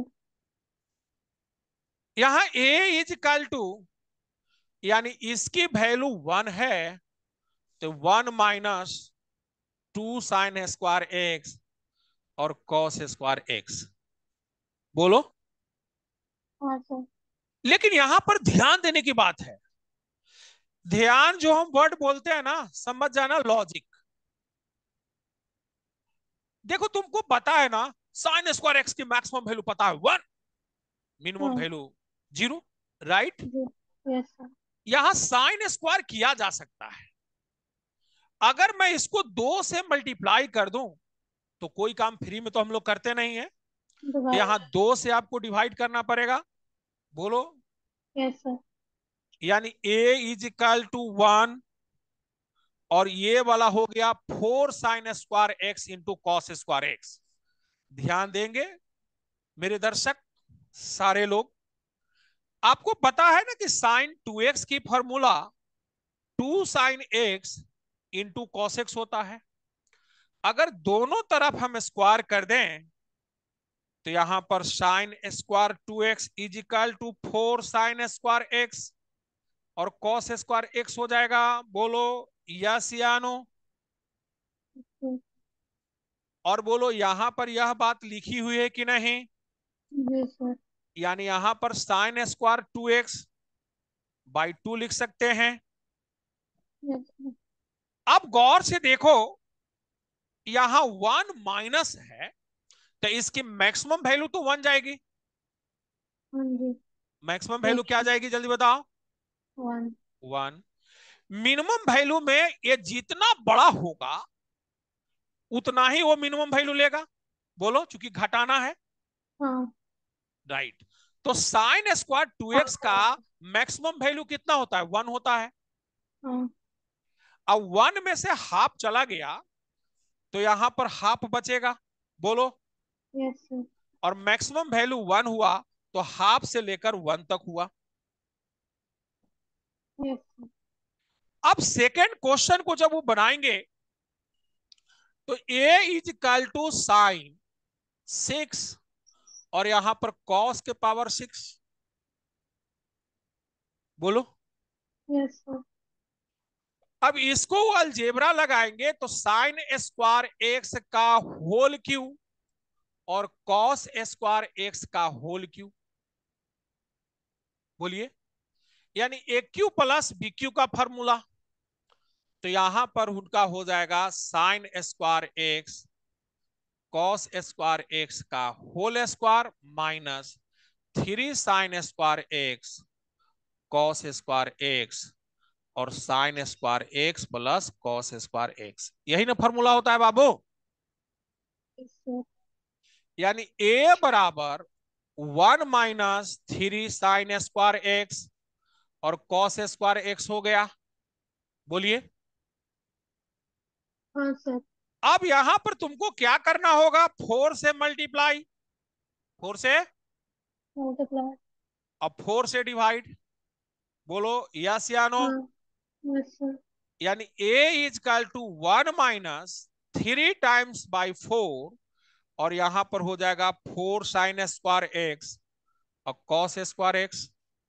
यहां ए इज इक्वल टू, यानी इसकी वैल्यू वन है, तो one minus two sine square x और कॉस स्क्वायर एक्स। बोलो। हाँ सर। लेकिन यहां पर ध्यान देने की बात है, ध्यान जो हम वर्ड बोलते हैं ना, समझ जाना लॉजिक। देखो तुमको पता है ना, साइन स्क्वायर एक्स की मैक्सिमम वैल्यू पता है वन, मिनिमम हाँ वैल्यू जीरो, राइट। जी। Yes sir. यहां साइन स्क्वायर किया जा सकता है, अगर मैं इसको दो से मल्टीप्लाई कर दूं, तो कोई काम फ्री में तो हम लोग करते नहीं है, तो दोबारा। यहां दो से आपको डिवाइड करना पड़ेगा। बोलो। Yes sir. यानी a is equal to one, और ये वाला हो गया four sine square x into cos square x. ध्यान देंगे मेरे दर्शक सारे लोग, आपको पता है ना कि साइन टू एक्स की formula two sine x into cos x होता है। अगर दोनों तरफ हम स्क्वायर कर दें, तो यहां पर sine square two x is equal to four sine square x और कॉस स्क्वायर एक्स हो जाएगा। बोलो यस या नो। जी। और बोलो यहां पर यह बात लिखी हुई है कि नहीं? जी सर। यानी यहां पर sine square two x by two लिख सकते हैं। Yes sir. अब गौर से देखो, यहां वन माइनस है, तो इसकी मैक्सिमम वैल्यू तो वन जाएगी। हाँ जी। मैक्सिमम वैल्यू यस क्या सर। जाएगी, जल्दी बताओ? वन। वन। मिनिमम वैल्यू में ये जितना बड़ा होगा, उतना ही वो मिनिमम वैल्यू लेगा। बोलो, चूंकि घटाना है। हाँ राइट। तो साइन स्क्वायर टू हाँ एक्स का हाँ मैक्सिमम वैल्यू कितना होता है? वन होता है। हाँ। अब वन में से हाफ चला गया तो यहां पर हाफ बचेगा। बोलो। Yes sir. और मैक्सिमम वैल्यू वन हुआ तो हाफ से लेकर वन तक हुआ। Yes sir. अब सेकेंड क्वेश्चन को जब वो बनाएंगे तो a is equal to sine six और यहां पर कॉस के पावर सिक्स। बोलो। Yes sir. अब इसको अलजेब्रा लगाएंगे तो साइन स्क्वायर एक्स का होल क्यू और कॉस स्क्वायर एक्स का होल क्यू। बोलिए। यानी a cube plus b cube का फॉर्मूला। तो यहां पर उनका हो जाएगा sine square x cos square x का whole square minus three sine square x cos square x और sine square x plus cos square x. यही ना फॉर्मूला होता है बाबू। Yes sir. यानी ए बराबर one minus three sine square x और cos square x हो गया। बोलिए। हाँ सर। अब यहां पर तुमको क्या करना होगा? फोर से मल्टीप्लाई। फोर से। मल्टीप्लाई। अब फोर से डिवाइड। बोलो यस या नो। हाँ। Yes sir. यानी a is equal to one minus three times by four और यहां पर हो जाएगा फोर साइन स्क्वायर एक्स और कॉस स्क्वायर एक्स।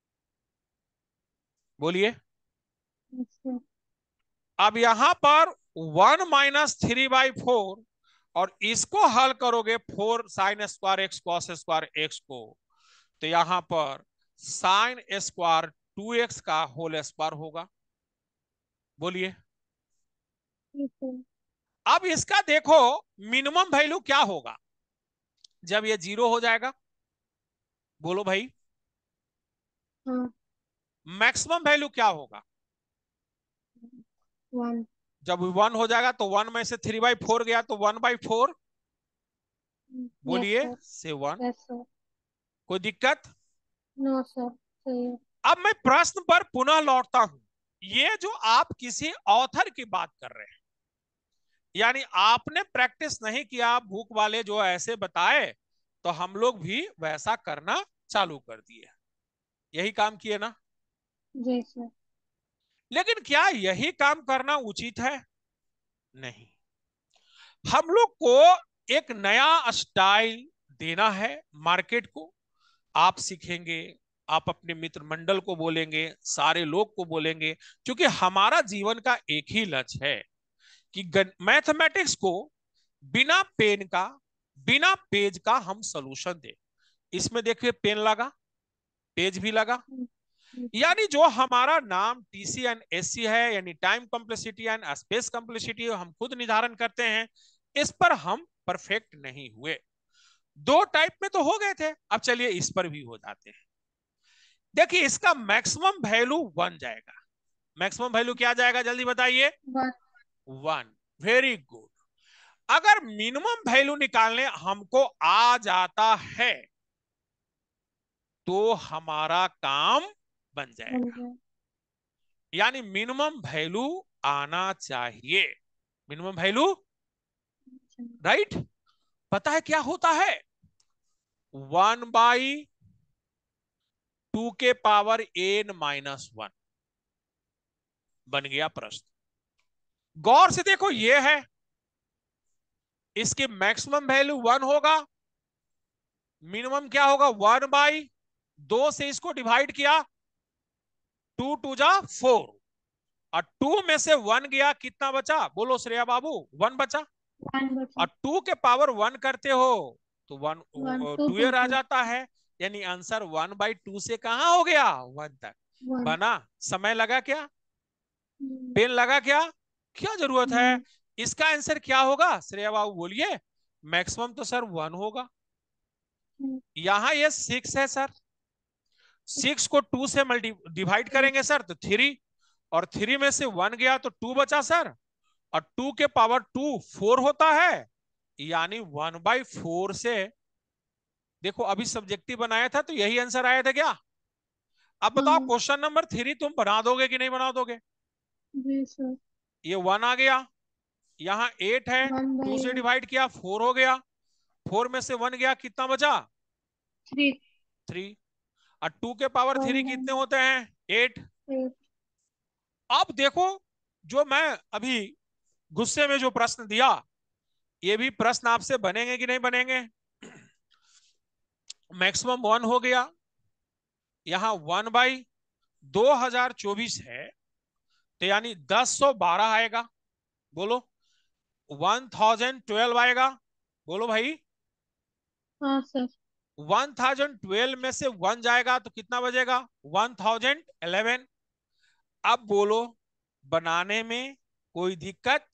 बोलिए। Yes sir. अब यहां पर one minus three by four और इसको हल करोगे four sine square x cos square x को तो यहां पर साइन स्क्वायर टू एक्स का होल स्क्वायर होगा। बोलिए। Yes sir. अब इसका देखो मिनिमम वैल्यू क्या होगा जब ये जीरो हो जाएगा? बोलो भाई। हाँ। मैक्सिमम वैल्यू क्या होगा वन। जब वन हो जाएगा? तो वन में से थ्री बाई फोर गया तो वन बाई फोर। यस बोलिए सर। से वन। Yes sir. कोई दिक्कत? नो सर, सही है। अब मैं प्रश्न पर पुनः लौटता हूं। ये जो आप किसी ऑथर की बात कर रहे हैं, यानी आपने प्रैक्टिस नहीं किया, भूख वाले जो ऐसे बताए तो हम लोग भी वैसा करना चालू कर दिए। यही काम किए ना? जी सर। लेकिन क्या यही काम करना उचित है? नहीं। हम लोग को एक नया स्टाइल देना है मार्केट को। आप सीखेंगे, आप अपने मित्र मंडल को बोलेंगे, सारे लोग को बोलेंगे, क्योंकि हमारा जीवन का एक ही लक्ष्य है कि मैथमेटिक्स को बिना पेन का, बिना पेज का हम सॉल्यूशन दें। इसमें देखिए पेन लगा, पेज भी लगा। यानी जो हमारा नाम टीसी एंड एससी है, यानी time complexity and space complexity हम खुद निर्धारण करते हैं, इस पर हम परफेक्ट नहीं हुए। दो टाइप में तो हो गए थे, अब चलिए इस पर भी हो जाते हैं। देखिए इसका मैक्सिमम वैल्यू वन जाएगा। मैक्सिमम वैल्यू क्या जाएगा जल्दी बताइए? वन। वन। Very good. अगर मिनिमम वैल्यू निकालने हमको आ जाता है तो हमारा काम बन जाएगा। यानी मिनिमम वैल्यू आना चाहिए। Minimum value. राइट। पता है क्या होता है? वन बाई टू के पावर एन माइनस वन बन गया प्रश्न। गौर से देखो, ये है, इसकी मैक्सिमम वैल्यू वन होगा, मिनिमम क्या होगा? वन बाई दो से इसको डिवाइड किया, टू टू जा फोर और टू में से वन गया, कितना बचा? बोलो श्रेया बाबू। वन बचा। वन बचा। और टू के पावर वन करते हो तो one one two two two uh आ टू। जाता है। यानी आंसर वन बाई टू से कहां हो गया? वन तक वन। बना। समय लगा क्या? पेन लगा क्या? क्या जरूरत है? इसका आंसर क्या होगा श्रेया बाबू बोलिए? मैक्सिमम तो सर वन होगा। यहां ये सिक्स है सर, सिक्स को टू से मल्टी डिवाइड करेंगे सर तो थ्री, और थ्री में से वन गया तो टू बचा सर, और टू के पावर टू फोर होता है, यानी वन बाई फोर से, देखो अभी सब्जेक्टिव बनाया था तो यही आंसर आया था क्या? अब बताओ हाँ क्वेश्चन नंबर थ्री तुम बना दोगे कि नहीं बना दोगे? जी सर। ये वन आ गया, यहाँ एट है, वन टू बाई से एट। डिवाइड किया फोर हो गया, फोर में से वन गया, कितना बचा? थ्री। थ्री। और टू के पावर वन थ्री वन कितने होते हैं? एट। एट। अब देखो, जो मैं अभी गुस्से में जो प्रश्न दिया, ये भी प्रश्न आपसे बनेंगे कि नहीं बनेंगे? मैक्सिमम वन हो गया, यहां वन बाई दो हजार चौबीस है, तो यानी दस सौ बारह आएगा। बोलो। वन थाउजेंड ट्वेल्व आएगा। बोलो भाई। हाँ सर। वन थाउजेंड ट्वेल्व में से वन जाएगा तो कितना बचेगा? One thousand eleven. अब बोलो, बनाने में कोई दिक्कत?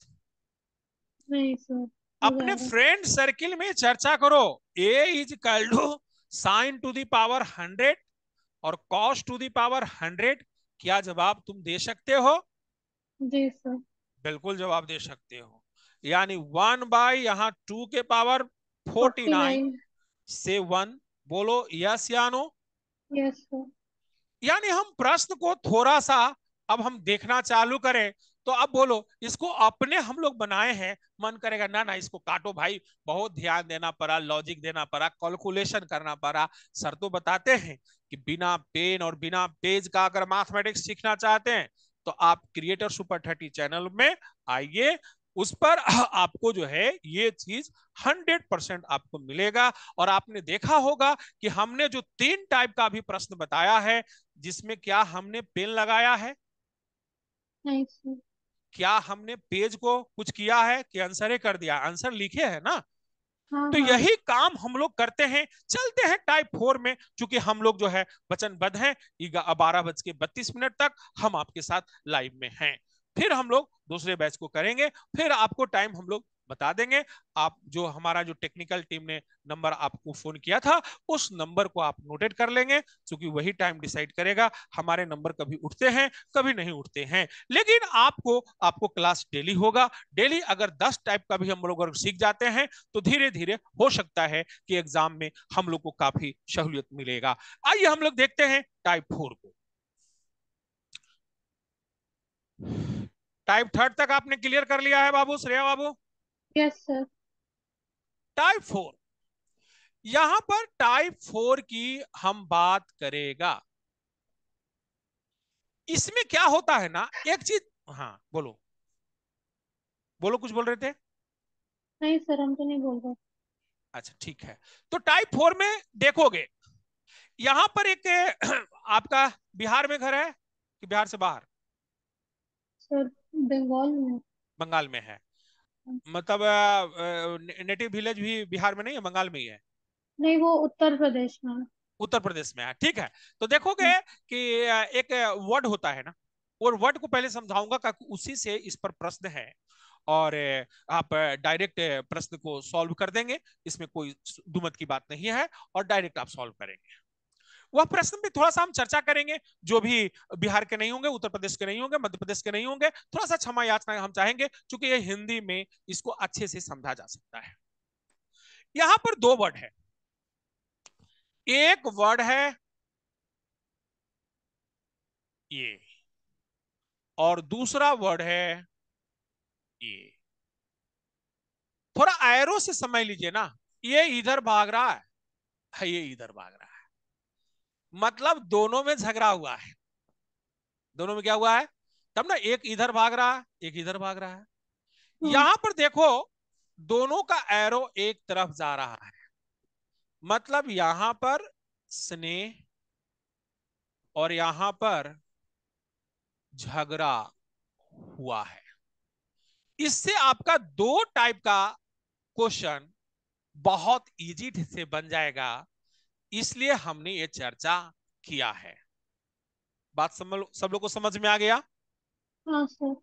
नहीं सर, हो अपने जाएगा। फ्रेंड सर्किल में चर्चा करो। A is equal to sine to the power hundred और cos to the power hundred. क्या जवाब तुम दे सकते हो? जी सर। बिल्कुल जवाब दे सकते हो। यानी वन बाई यहाँ टू के power forty forty nine nine से वन। बोलो यस या नो? Yes sir. यानी हम प्रश्न को थोड़ा सा अब हम देखना चालू करें, तो अब बोलो, इसको अपने हम लोग बनाए हैं, मन करेगा ना ना इसको काटो भाई, बहुत ध्यान देना पड़ा, लॉजिक देना पड़ा, कैलकुलेशन करना पड़ा। सर तो बताते हैं कि बिना पेन और बिना पेज का अगर मैथमेटिक्स सीखना चाहते हैं तो आप क्रिएटर सुपर थर्टी चैनल में आइए, उस पर आपको जो है ये चीज हंड्रेड परसेंट आपको मिलेगा। और आपने देखा होगा कि हमने जो तीन टाइप का भी प्रश्न बताया है, जिसमें क्या हमने पेन लगाया है? नहीं सर। क्या हमने पेज को कुछ किया है कि आंसर ही कर दिया? आंसर लिखे है ना? हाँ तो हाँ। यही काम हम लोग करते हैं। चलते हैं टाइप फोर में, क्योंकि हम लोग जो है वचनबद्ध हैं, बारह बज के बत्तीस मिनट तक हम आपके साथ लाइव में हैं। फिर हम लोग दूसरे बैच को करेंगे, फिर आपको टाइम हम लोग बता देंगे। आप जो हमारा जो टेक्निकल टीम ने नंबर आपको फोन किया था, उस नंबर को आप नोटेट कर लेंगे, क्योंकि वही टाइम डिसाइड करेगा। हमारे नंबर कभी उठते हैं, कभी नहीं उठते हैं, लेकिन आपको आपको क्लास डेली होगा। डेली अगर दस टाइप का भी हम लोग अगर सीख जाते हैं तो धीरे धीरे हो सकता है कि एग्जाम में हम लोग को काफी सहूलियत मिलेगा। आइए हम लोग देखते हैं टाइप फोर को। टाइप थर्ड तक आपने क्लियर कर लिया है बाबू, श्रेया बाबू? Yes sir. टाइप फोर, यहां पर टाइप फोर की हम बात करेगा। इसमें क्या होता है ना, एक चीज। हाँ बोलो, बोलो, कुछ बोल रहे थे? नहीं सर, हम तो नहीं बोल रहे। अच्छा ठीक है। तो टाइप फोर में देखोगे, यहां पर एक आपका बिहार में घर है कि बिहार से बाहर? सर बंगाल में। बंगाल में है। मतलब नेटिव विलेज भी बिहार में नहीं है, बंगाल में ही है? नहीं, वो उत्तर प्रदेश में है। उत्तर प्रदेश में है, ठीक है। तो देखोगे कि एक वर्ड होता है ना, और वर्ड को पहले समझाऊंगा, क्योंकि उसी से इस पर प्रश्न है। और आप डायरेक्ट प्रश्न को सॉल्व कर देंगे, इसमें कोई दुमत की बात नहीं है, और डायरेक्ट आप सॉल्व करेंगे। वह प्रश्न भी थोड़ा सा हम चर्चा करेंगे, जो भी बिहार के नहीं होंगे, उत्तर प्रदेश के नहीं होंगे, मध्य प्रदेश के नहीं होंगे, थोड़ा सा क्षमा याचना हम चाहेंगे, क्योंकि ये हिंदी में इसको अच्छे से समझा जा सकता है। यहां पर दो वर्ड है। एक वर्ड है ये, और दूसरा वर्ड है ये। थोड़ा एरो से समझ लीजिए ना, ये इधर भाग रहा है, ये इधर भाग रहा है, मतलब दोनों में झगड़ा हुआ है। दोनों में क्या हुआ है? तब ना, एक इधर भाग रहा है, एक इधर भाग रहा है। हाँ। यहां पर देखो, दोनों का एरो एक तरफ जा रहा है, मतलब यहां पर स्नेह और यहां पर झगड़ा हुआ है। इससे आपका दो टाइप का क्वेश्चन बहुत इजी से बन जाएगा, इसलिए हमने ये चर्चा किया है। बात सब सब लोग को समझ में आ गया? हाँ सर।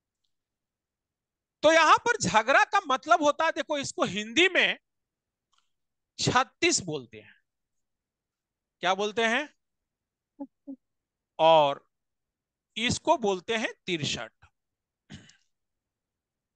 तो यहां पर झगड़ा का मतलब होता है, देखो इसको हिंदी में छत्तीस बोलते हैं। क्या बोलते हैं? और इसको बोलते हैं तिरसठ।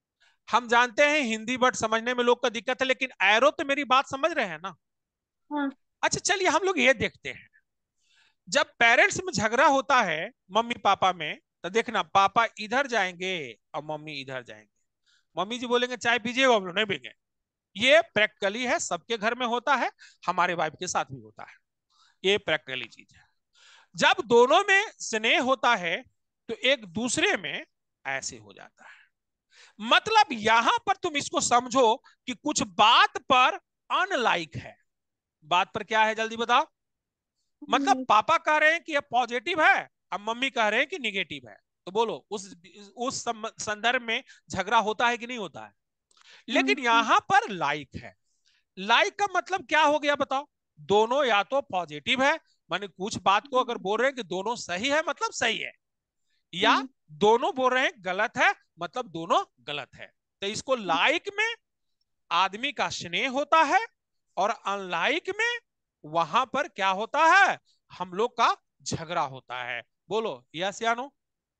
हम जानते हैं हिंदी वर्ड समझने में लोग का दिक्कत है, लेकिन एरो तो मेरी बात समझ रहे हैं ना। हाँ। अच्छा चलिए हम लोग ये देखते हैं, जब पेरेंट्स में झगड़ा होता है मम्मी पापा में, तो देखना पापा इधर जाएंगे और मम्मी इधर जाएंगे। मम्मी जी बोलेंगे चाय पीजिए, वो नहीं पीएंगे। ये प्रैक्टिकली है, सबके घर में होता है, हमारे वाइफ के साथ भी होता है। ये प्रैक्टिकली चीज है। जब दोनों में स्नेह होता है तो एक दूसरे में ऐसे हो जाता है। मतलब यहां पर तुम इसको समझो कि कुछ बात पर अनलाइक है। बात पर क्या है जल्दी बताओ। मतलब हम्म, पापा कह रहे हैं कि ये पॉजिटिव है, अब मम्मी कह रहे हैं कि निगेटिव है। तो बोलो उस उस संदर्भ में झगड़ा होता है कि नहीं होता है। लेकिन हम्म, यहां पर लाइक है। लाइक का मतलब क्या हो गया बताओ। दोनों या तो पॉजिटिव है, माने कुछ बात को अगर बोल रहे हैं कि दोनों सही है मतलब सही है, या हम्म, दोनों बोल रहे हैं गलत है मतलब दोनों गलत है। तो इसको लाइक में आदमी का स्नेह होता है, और अनलाइक में वहां पर क्या होता है, हम लोग का झगड़ा होता है। बोलो यस या नो।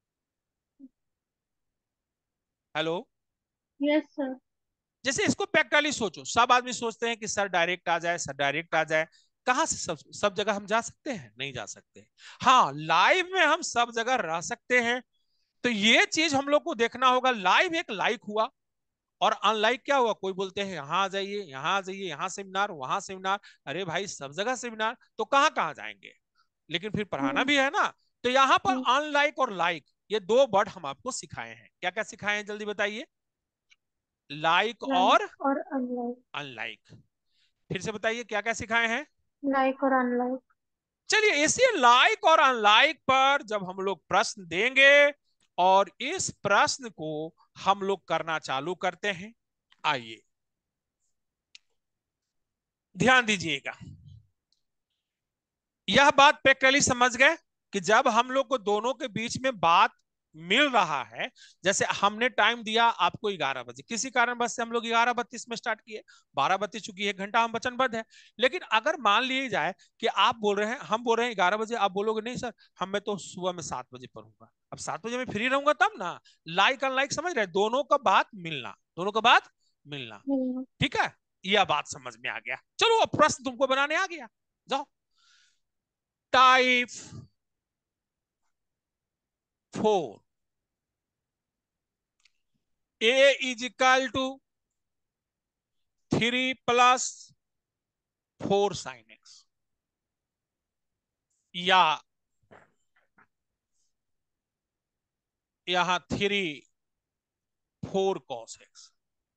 हेलो। Yes sir. जैसे इसको प्रैक्टिकली सोचो, सब आदमी सोचते हैं कि सर डायरेक्ट आ जाए, सर डायरेक्ट आ जाए। कहां से सब सब जगह हम जा सकते हैं, नहीं जा सकते। हाँ लाइव में हम सब जगह रह सकते हैं। तो ये चीज हम लोग को देखना होगा। लाइव एक लाइक हुआ, और अनलाइक क्या हुआ, कोई बोलते हैं यहाँ आ जाइए, यहाँ आ जाइए, यहाँ सेमिनार, वहां सेमिनार। अरे भाई सब जगह सेमिनार, तो कहाँ कहाँ जाएंगे। लेकिन फिर पढ़ाना हम्म, भी है ना। तो यहाँ पर हम्म, अनलाइक और लाइक, ये दो वर्ड हम आपको सिखाए हैं। क्या क्या सिखाए हैं जल्दी बताइए। लाइक और लाइक और अनलाइक। अनलाइक। फिर से बताइए क्या क्या सिखाए हैं। लाइक और अनलाइक। चलिए इसी लाइक और अनलाइक पर जब हम लोग प्रश्न देंगे, और इस प्रश्न को हम लोग करना चालू करते हैं। आइए ध्यान दीजिएगा। यह बात प्रैक्टिकली समझ गए कि जब हम लोग को दोनों के बीच में बात मिल रहा है। जैसे हमने टाइम दिया आपको ग्यारह बजे, किसी कारणवश से हम लोग ग्यारह बत्तीस में स्टार्ट किए, बारह बत्तीस चुकी है, एक घंटा हम वचनबद्ध है। लेकिन अगर मान लिया जाए कि आप बोल रहे हैं, हम बोल रहे हैं ग्यारह बजे, आप बोलोगे नहीं सर हम मैं तो सुबह में सात बजे पढ़ूंगा, अब सात बजे में फ्री रहूंगा तब ना। लाइक अनलाइक समझ रहे, दोनों का बात मिलना, दोनों का बात मिलना। हम्म, ठीक है, यह बात समझ में आ गया। चलो अब प्रश्न तुमको बनाने आ गया, जाओ। Type four, a is equal to three plus four sine x, या यहां थ्री फोर कॉस एक्स,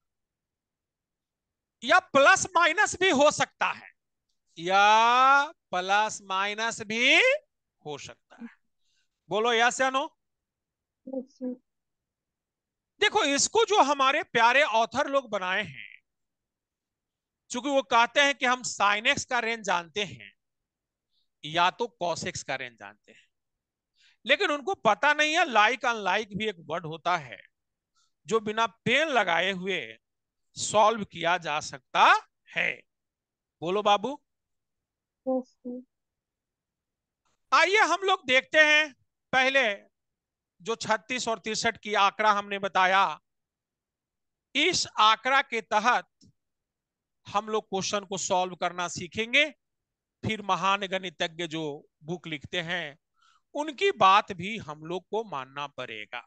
या प्लस माइनस भी हो सकता है, या प्लस माइनस भी हो सकता है। बोलो यस या नो। Yes sir. देखो इसको जो हमारे प्यारे ऑथर लोग बनाए हैं, चूंकि वो कहते हैं कि हम साइन एक्स का रेंज जानते हैं या तो कॉस एक्स का रेंज जानते हैं, लेकिन उनको पता नहीं है लाइक अनलाइक भी एक वर्ड होता है जो बिना पेन लगाए हुए सॉल्व किया जा सकता है। बोलो बाबू। Yes sir. आइए हम लोग देखते हैं। पहले जो छत्तीस और तिरसठ की आंकड़ा हमने बताया, इस आंकड़ा के तहत हम लोग क्वेश्चन को सॉल्व करना सीखेंगे। फिर महान गणितज्ञ जो बुक लिखते हैं उनकी बात भी हम लोग को मानना पड़ेगा।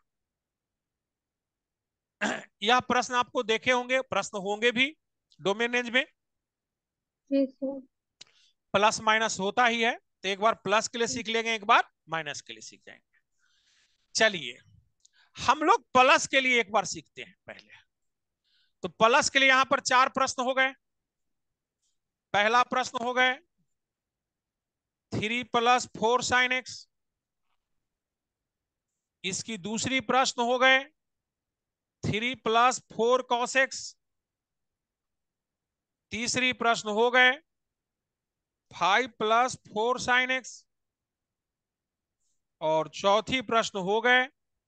यह प्रश्न आपको देखे होंगे, प्रश्न होंगे भी डोमेन रेंज में। जी सर। प्लस माइनस होता ही है, तो एक बार प्लस के लिए सीख लेंगे, एक बार माइनस के लिए सीख जाएंगे। चलिए हम लोग प्लस के लिए एक बार सीखते हैं पहले। तो प्लस के लिए यहां पर चार प्रश्न हो गए। पहला प्रश्न हो गए three plus four sine x. इसकी दूसरी प्रश्न हो गए three plus four cos x. तीसरी प्रश्न हो गए five plus four sine x. और चौथी प्रश्न हो गए,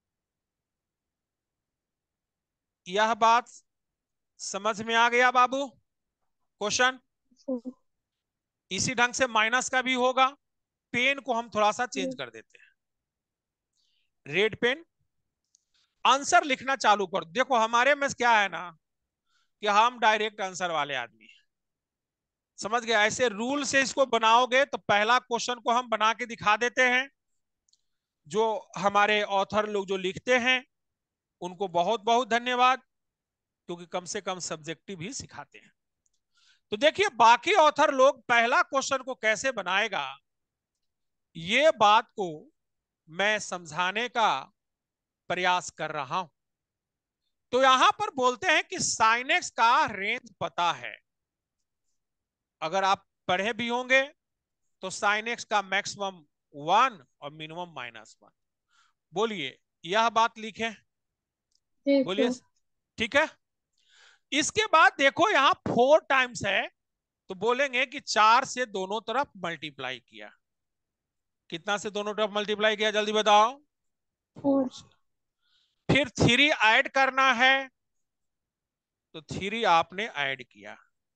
यह बात समझ में आ गया बाबू क्वेश्चन। सर। इसी ढंग से माइनस का भी होगा। पेन को हम थोड़ा सा चेंज यस। कर देते हैं, रेड पेन आंसर लिखना चालू कर। देखो हमारे में क्या है ना कि हम डायरेक्ट आंसर वाले आदमी हैं, समझ गए। ऐसे रूल से इसको बनाओगे तो पहला क्वेश्चन को हम बना के दिखा देते हैं। जो हमारे ऑथर लोग जो लिखते हैं उनको बहुत बहुत धन्यवाद, क्योंकि कम से कम सब्जेक्टिव ही सिखाते हैं। तो देखिए बाकी ऑथर लोग पहला क्वेश्चन को कैसे बनाएगा, ये बात को मैं समझाने का प्रयास कर रहा हूं। तो यहां पर बोलते हैं कि साइन एक्स का रेंज पता है। अगर आप पढ़े भी होंगे तो साइन एक्स का मैक्सिमम वन और मिनिमम माइनस वन। बोलिए यह बात लिखे, जी बोलिए। सर। ठीक है। इसके बाद देखो यहां फोर टाइम्स है, तो बोलेंगे कि चार से दोनों तरफ मल्टीप्लाई किया। कितना से दोनों तरफ मल्टीप्लाई किया जल्दी बताओ? फोर। फोर से। फिर थ्री ऐड करना है, तो थ्री आपने ऐड किया।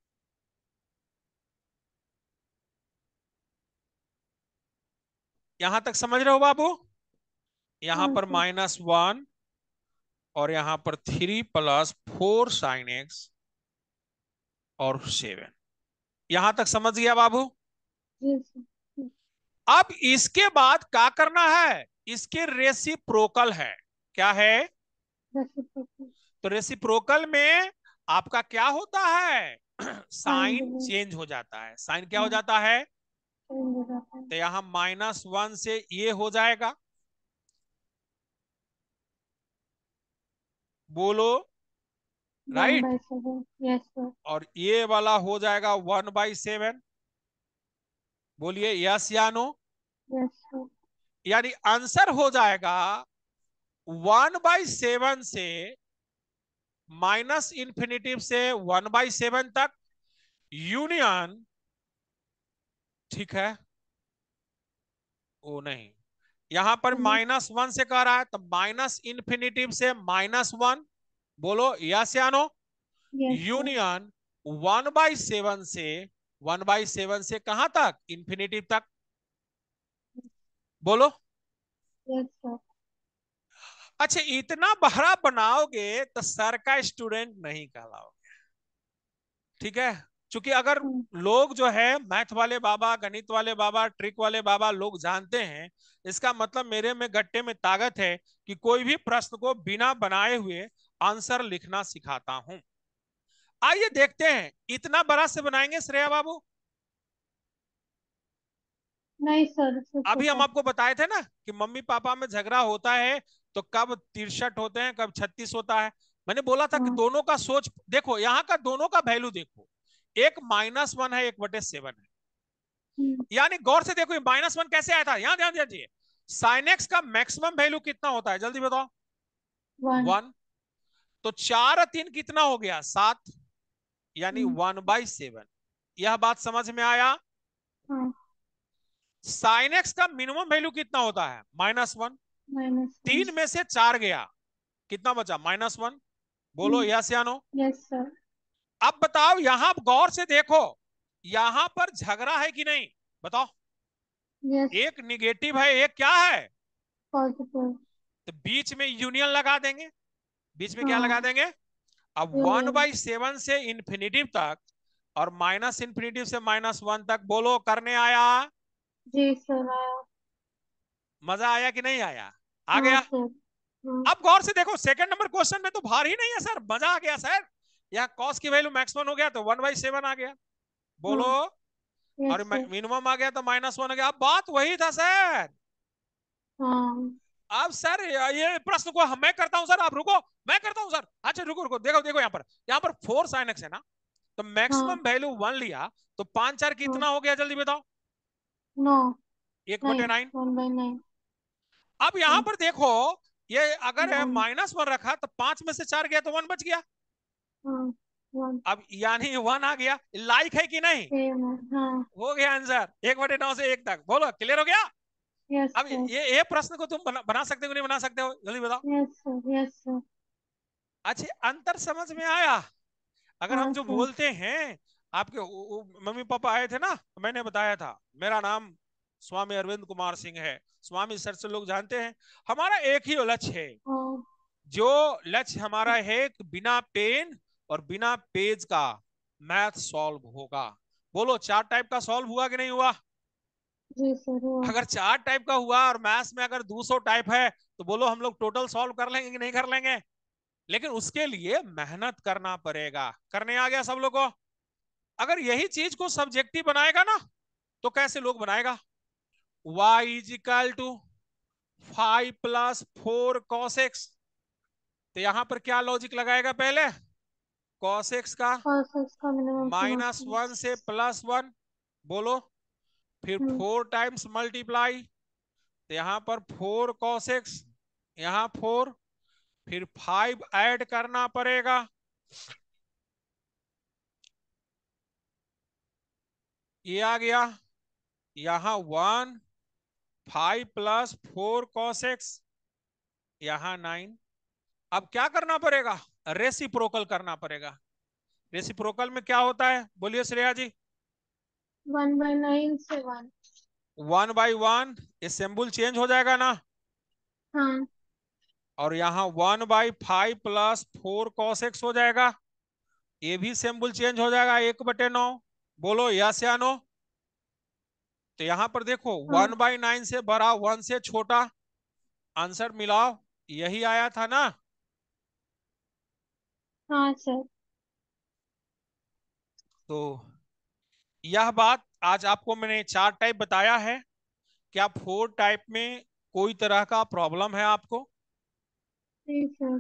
यहां तक समझ रहे हो बाबू? यहां हाँ पर सर। माइनस वन और यहां पर three plus four sine x और सेवन। यहां तक समझ गया बाबू? जी सर। अब इसके बाद क्या करना है, इसके रेसिप्रोकल है। क्या है? रेसिप्रोकल। तो रेसिप्रोकल में आपका क्या होता है, साइन साइन बिलीव। चेंज हो जाता है। साइन क्या हो हाँ। जाता है? चेंज हो जाता है। तो यहां माइनस वन से ये हो जाएगा, बोलो one right. By seven, yes sir. और ये वाला हो जाएगा वन बाई सेवन। बोलिए यस या नो। Yes sir. यानी आंसर हो जाएगा वन बाई सेवन से माइनस इंफिनिटिव से वन बाई सेवन तक यूनियन। ठीक है। ओ नहीं, यहां पर माइनस वन से कह रहा है तो माइनस इंफिनिटिव से माइनस वन। बोलो यस या no. Yes sir. Union one by seven से वन बाई सेवन से कहां तक, इंफिनिटिव तक। बोलो। Yes sir. अच्छा इतना बड़ा बनाओगे तो सर का स्टूडेंट नहीं कहलाओगे। ठीक है। क्योंकि अगर लोग जो है मैथ वाले बाबा, गणित वाले बाबा, ट्रिक वाले बाबा लोग जानते हैं, इसका मतलब मेरे में गट्टे में ताकत है कि कोई भी प्रश्न को बिना बनाए हुए आंसर लिखना सिखाता हूं। आइए देखते हैं इतना बड़ा से बनाएंगे श्रेया बाबू। नहीं सर, इससे अभी हम छोटा। आपको बताए थे ना कि मम्मी पापा में झगड़ा होता है तो कब तिरसठ होते हैं कब छत्तीस होता है। मैंने बोला था कि हाँ। दोनों का सोच देखो, यहां का दोनों का वैल्यू देखो। एक माइनस वन है, एक बटे सेवन है। हम्म। यानी गौर से देखो ये माइनस वन कैसे आया था, यहां ध्यान दीजिए। साइन एक्स का मैक्सिमम वैल्यू कितना होता है जल्दी बताओ? वन। वन। तो चार और तीन कितना हो गया, सात। यानी हम्म। One by seven. यह बात समझ में आया? हाँ। साइन एक्स का मिनिमम वैल्यू कितना होता है, माइनस वन। Minus one. तीन में से चार गया, कितना बचा, माइनस वन। बोलो हम्म। यस या नो। Yes sir. अब बताओ यहां गौर से देखो, यहां पर झगड़ा है कि नहीं, बताओ। यस। एक निगेटिव है, एक क्या है, पॉजिटिव। तो बीच में यूनियन लगा देंगे। बीच में क्या लगा हाँ। देंगे? अब वन यूनियन। बाई सेवन से इंफिनिटिव तक और माइनस इंफिनिटिव से माइनस वन तक, बोलो करने आया? जी सर, आया। मजा आया कि नहीं आया? आ हाँ गया। सर। हाँ। अब गौर से देखो सेकंड नंबर क्वेश्चन में तो भार ही नहीं है सर, मजा आ गया सर। यहाँ कॉस की वैल्यू मैक्सिमम हो गया तो वन बाई सेवन आ गया। बोलो। हाँ। और यस सर। मिनिमम आ गया तो माइनस वन आ गया। अब बात वही था सर। हाँ। अब सर ये प्रश्न को हम मैं करता हूं सर, आप रुको। मैं करता हूं सर। अच्छा रुको रुको, देखो देखो यहाँ पर, यहाँ पर फोर साइन एक्स है ना, तो हाँ। मैक्सिमम वैल्यू वन लिया, तो पांच चार हाँ। कितना हो गया जल्दी बताओ? नौ। एक बटे nine. Nine. One by nine. अब यहां हाँ। पर देखो, ये अगर है वन। माइनस वन रखा तो पांच में से चार गया तो वन बच गया। हाँ। वन। अब यानी वन आ गया, लाइक है कि नहीं? सेम है। हाँ। हो गया आंसर, एक बटे नौ से एक तक। बोलो क्लियर हो गया? यस अब सर। ये ये प्रश्न को तुम बना, बना सकते हो नहीं बना सकते हो जल्दी बताओ? Yes sir. Yes sir. अच्छा अंतर समझ में आया? अगर हम हाँ जो सर। बोलते हैं, आपके उ, उ, मम्मी पापा आए थे ना, मैंने बताया था मेरा नाम स्वामी अरविंद कुमार सिंह है। स्वामी सर से लोग जानते हैं। हमारा एक ही लक्ष्य है, हाँ। जो लक्ष्य हमारा है कि बिना पेन और बिना पेज का मैथ सॉल्व होगा। बोलो चार टाइप का सॉल्व हुआ कि नहीं हुआ? जी सर हुआ। अगर चार टाइप का हुआ और मैथ्स में अगर दो सौ टाइप है तो बोलो हम लोग टोटल सॉल्व कर लेंगे कि नहीं कर लेंगे? लेकिन उसके लिए मेहनत करना पड़ेगा। करने आ गया सब लोग को? अगर यही चीज को सब्जेक्टिव बनाएगा ना तो कैसे लोग बनाएगा? y is equal to five plus four cos x. तो यहां पर क्या लॉजिक लगाएगा? पहले कॉस एक्स का कॉस एक्स का मिनिमम से माइनस मैक्सिमम। वन से प्लस वन। बोलो फिर हम्म। Four times multiply. तो यहां पर फोर कॉस एक्स, यहां फोर, फिर फाइव ऐड करना पड़ेगा। ये आ गया। यहां one, five plus four cos x, यहां नाइन। अब क्या करना पड़ेगा? रेसिप्रोकल करना पड़ेगा। रेसिप्रोकल में क्या होता है बोलिए Shreya ji? One by nine से वन। वन बाई वन, ये सिंबल चेंज हो जाएगा ना। हाँ। और यहाँ one by five plus four cos x हो जाएगा। ये भी सिंबल चेंज हो जाएगा, एक बटे नौ। बोलो यस या नो? तो यहां पर देखो हाँ। वन बाई नाइन से बड़ा, वन से छोटा, आंसर मिलाओ, यही आया था ना। हाँ सर। तो यह बात आज आपको मैंने चार टाइप बताया है। क्या फोर टाइप में कोई तरह का प्रॉब्लम है आपको? जी सर।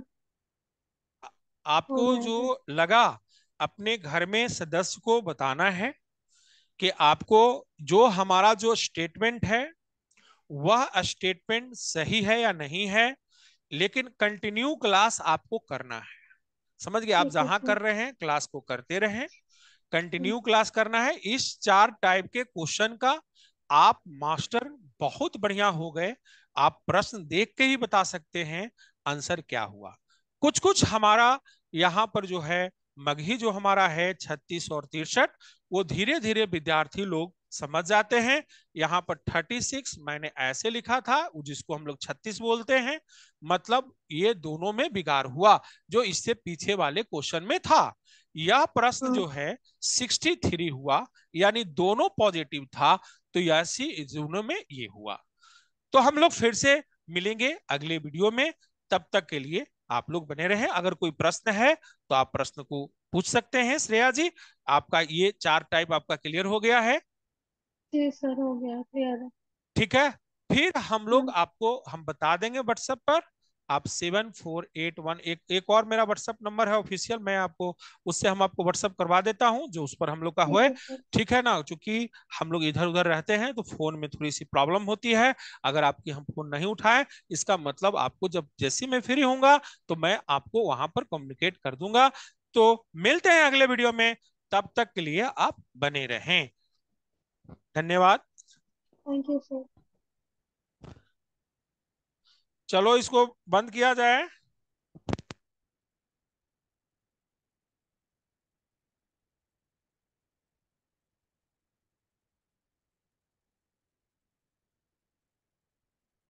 हो आपको गया जो सर। लगा अपने घर में सदस्य को बताना है कि आपको जो हमारा जो स्टेटमेंट है वह स्टेटमेंट सही है या नहीं है, लेकिन कंटिन्यू क्लास आपको करना है। समझ गए? आप ठीक है जहां सर। कर रहे हैं क्लास को करते रहें। हम्म। कंटिन्यू क्लास करना है। इस चार टाइप के क्वेश्चन का आप मास्टर बहुत बढ़िया हो गए। आप प्रश्न देख के ही बता सकते हैं आंसर क्या हुआ। कुछ कुछ हमारा यहाँ पर जो है मगही जो हमारा है छत्तीस और तिरसठ, वो धीरे धीरे विद्यार्थी लोग समझ जाते हैं। यहाँ पर थर्टी सिक्स मैंने ऐसे लिखा था, जिसको हम लोग छत्तीस बोलते हैं। मतलब ये दोनों में बिगाड़ हुआ जो इससे पीछे वाले क्वेश्चन में था। यह प्रश्न हाँ। जो है सिक्सटी थ्री हुआ, यानी दोनों पॉजिटिव था। तो ऐसी दोनों में ये हुआ। तो हम लोग फिर से मिलेंगे अगले वीडियो में। तब तक के लिए आप लोग बने रहें। अगर कोई प्रश्न है तो आप प्रश्न को पूछ सकते हैं। श्रेया जी, आपका ये चार टाइप आपका क्लियर हो गया है? जी सर हो गया क्लियर है। ठीक है। फिर हम लोग हम्म। आपको हम बता देंगे व्हाट्सएप पर। आप सेवन फोर एट वन, एक एक और मेरा व्हाट्सएप नंबर है ऑफिशियल, मैं आपको उससे हम आपको व्हाट्सएप करवा देता हूं जो उस पर हम लोग का ठीक हुए। है सर। ठीक है ना? क्योंकि हम लोग इधर उधर रहते हैं तो फोन में थोड़ी सी प्रॉब्लम होती है। अगर आपकी हम फोन नहीं उठाए, इसका मतलब आपको जब जैसे मैं फ्री होऊंगा तो मैं आपको वहां पर कम्युनिकेट कर दूंगा। तो मिलते हैं अगले वीडियो में। तब तक के लिए आप बने रहें। धन्यवाद। Thank you sir. चलो इसको बंद किया जाए।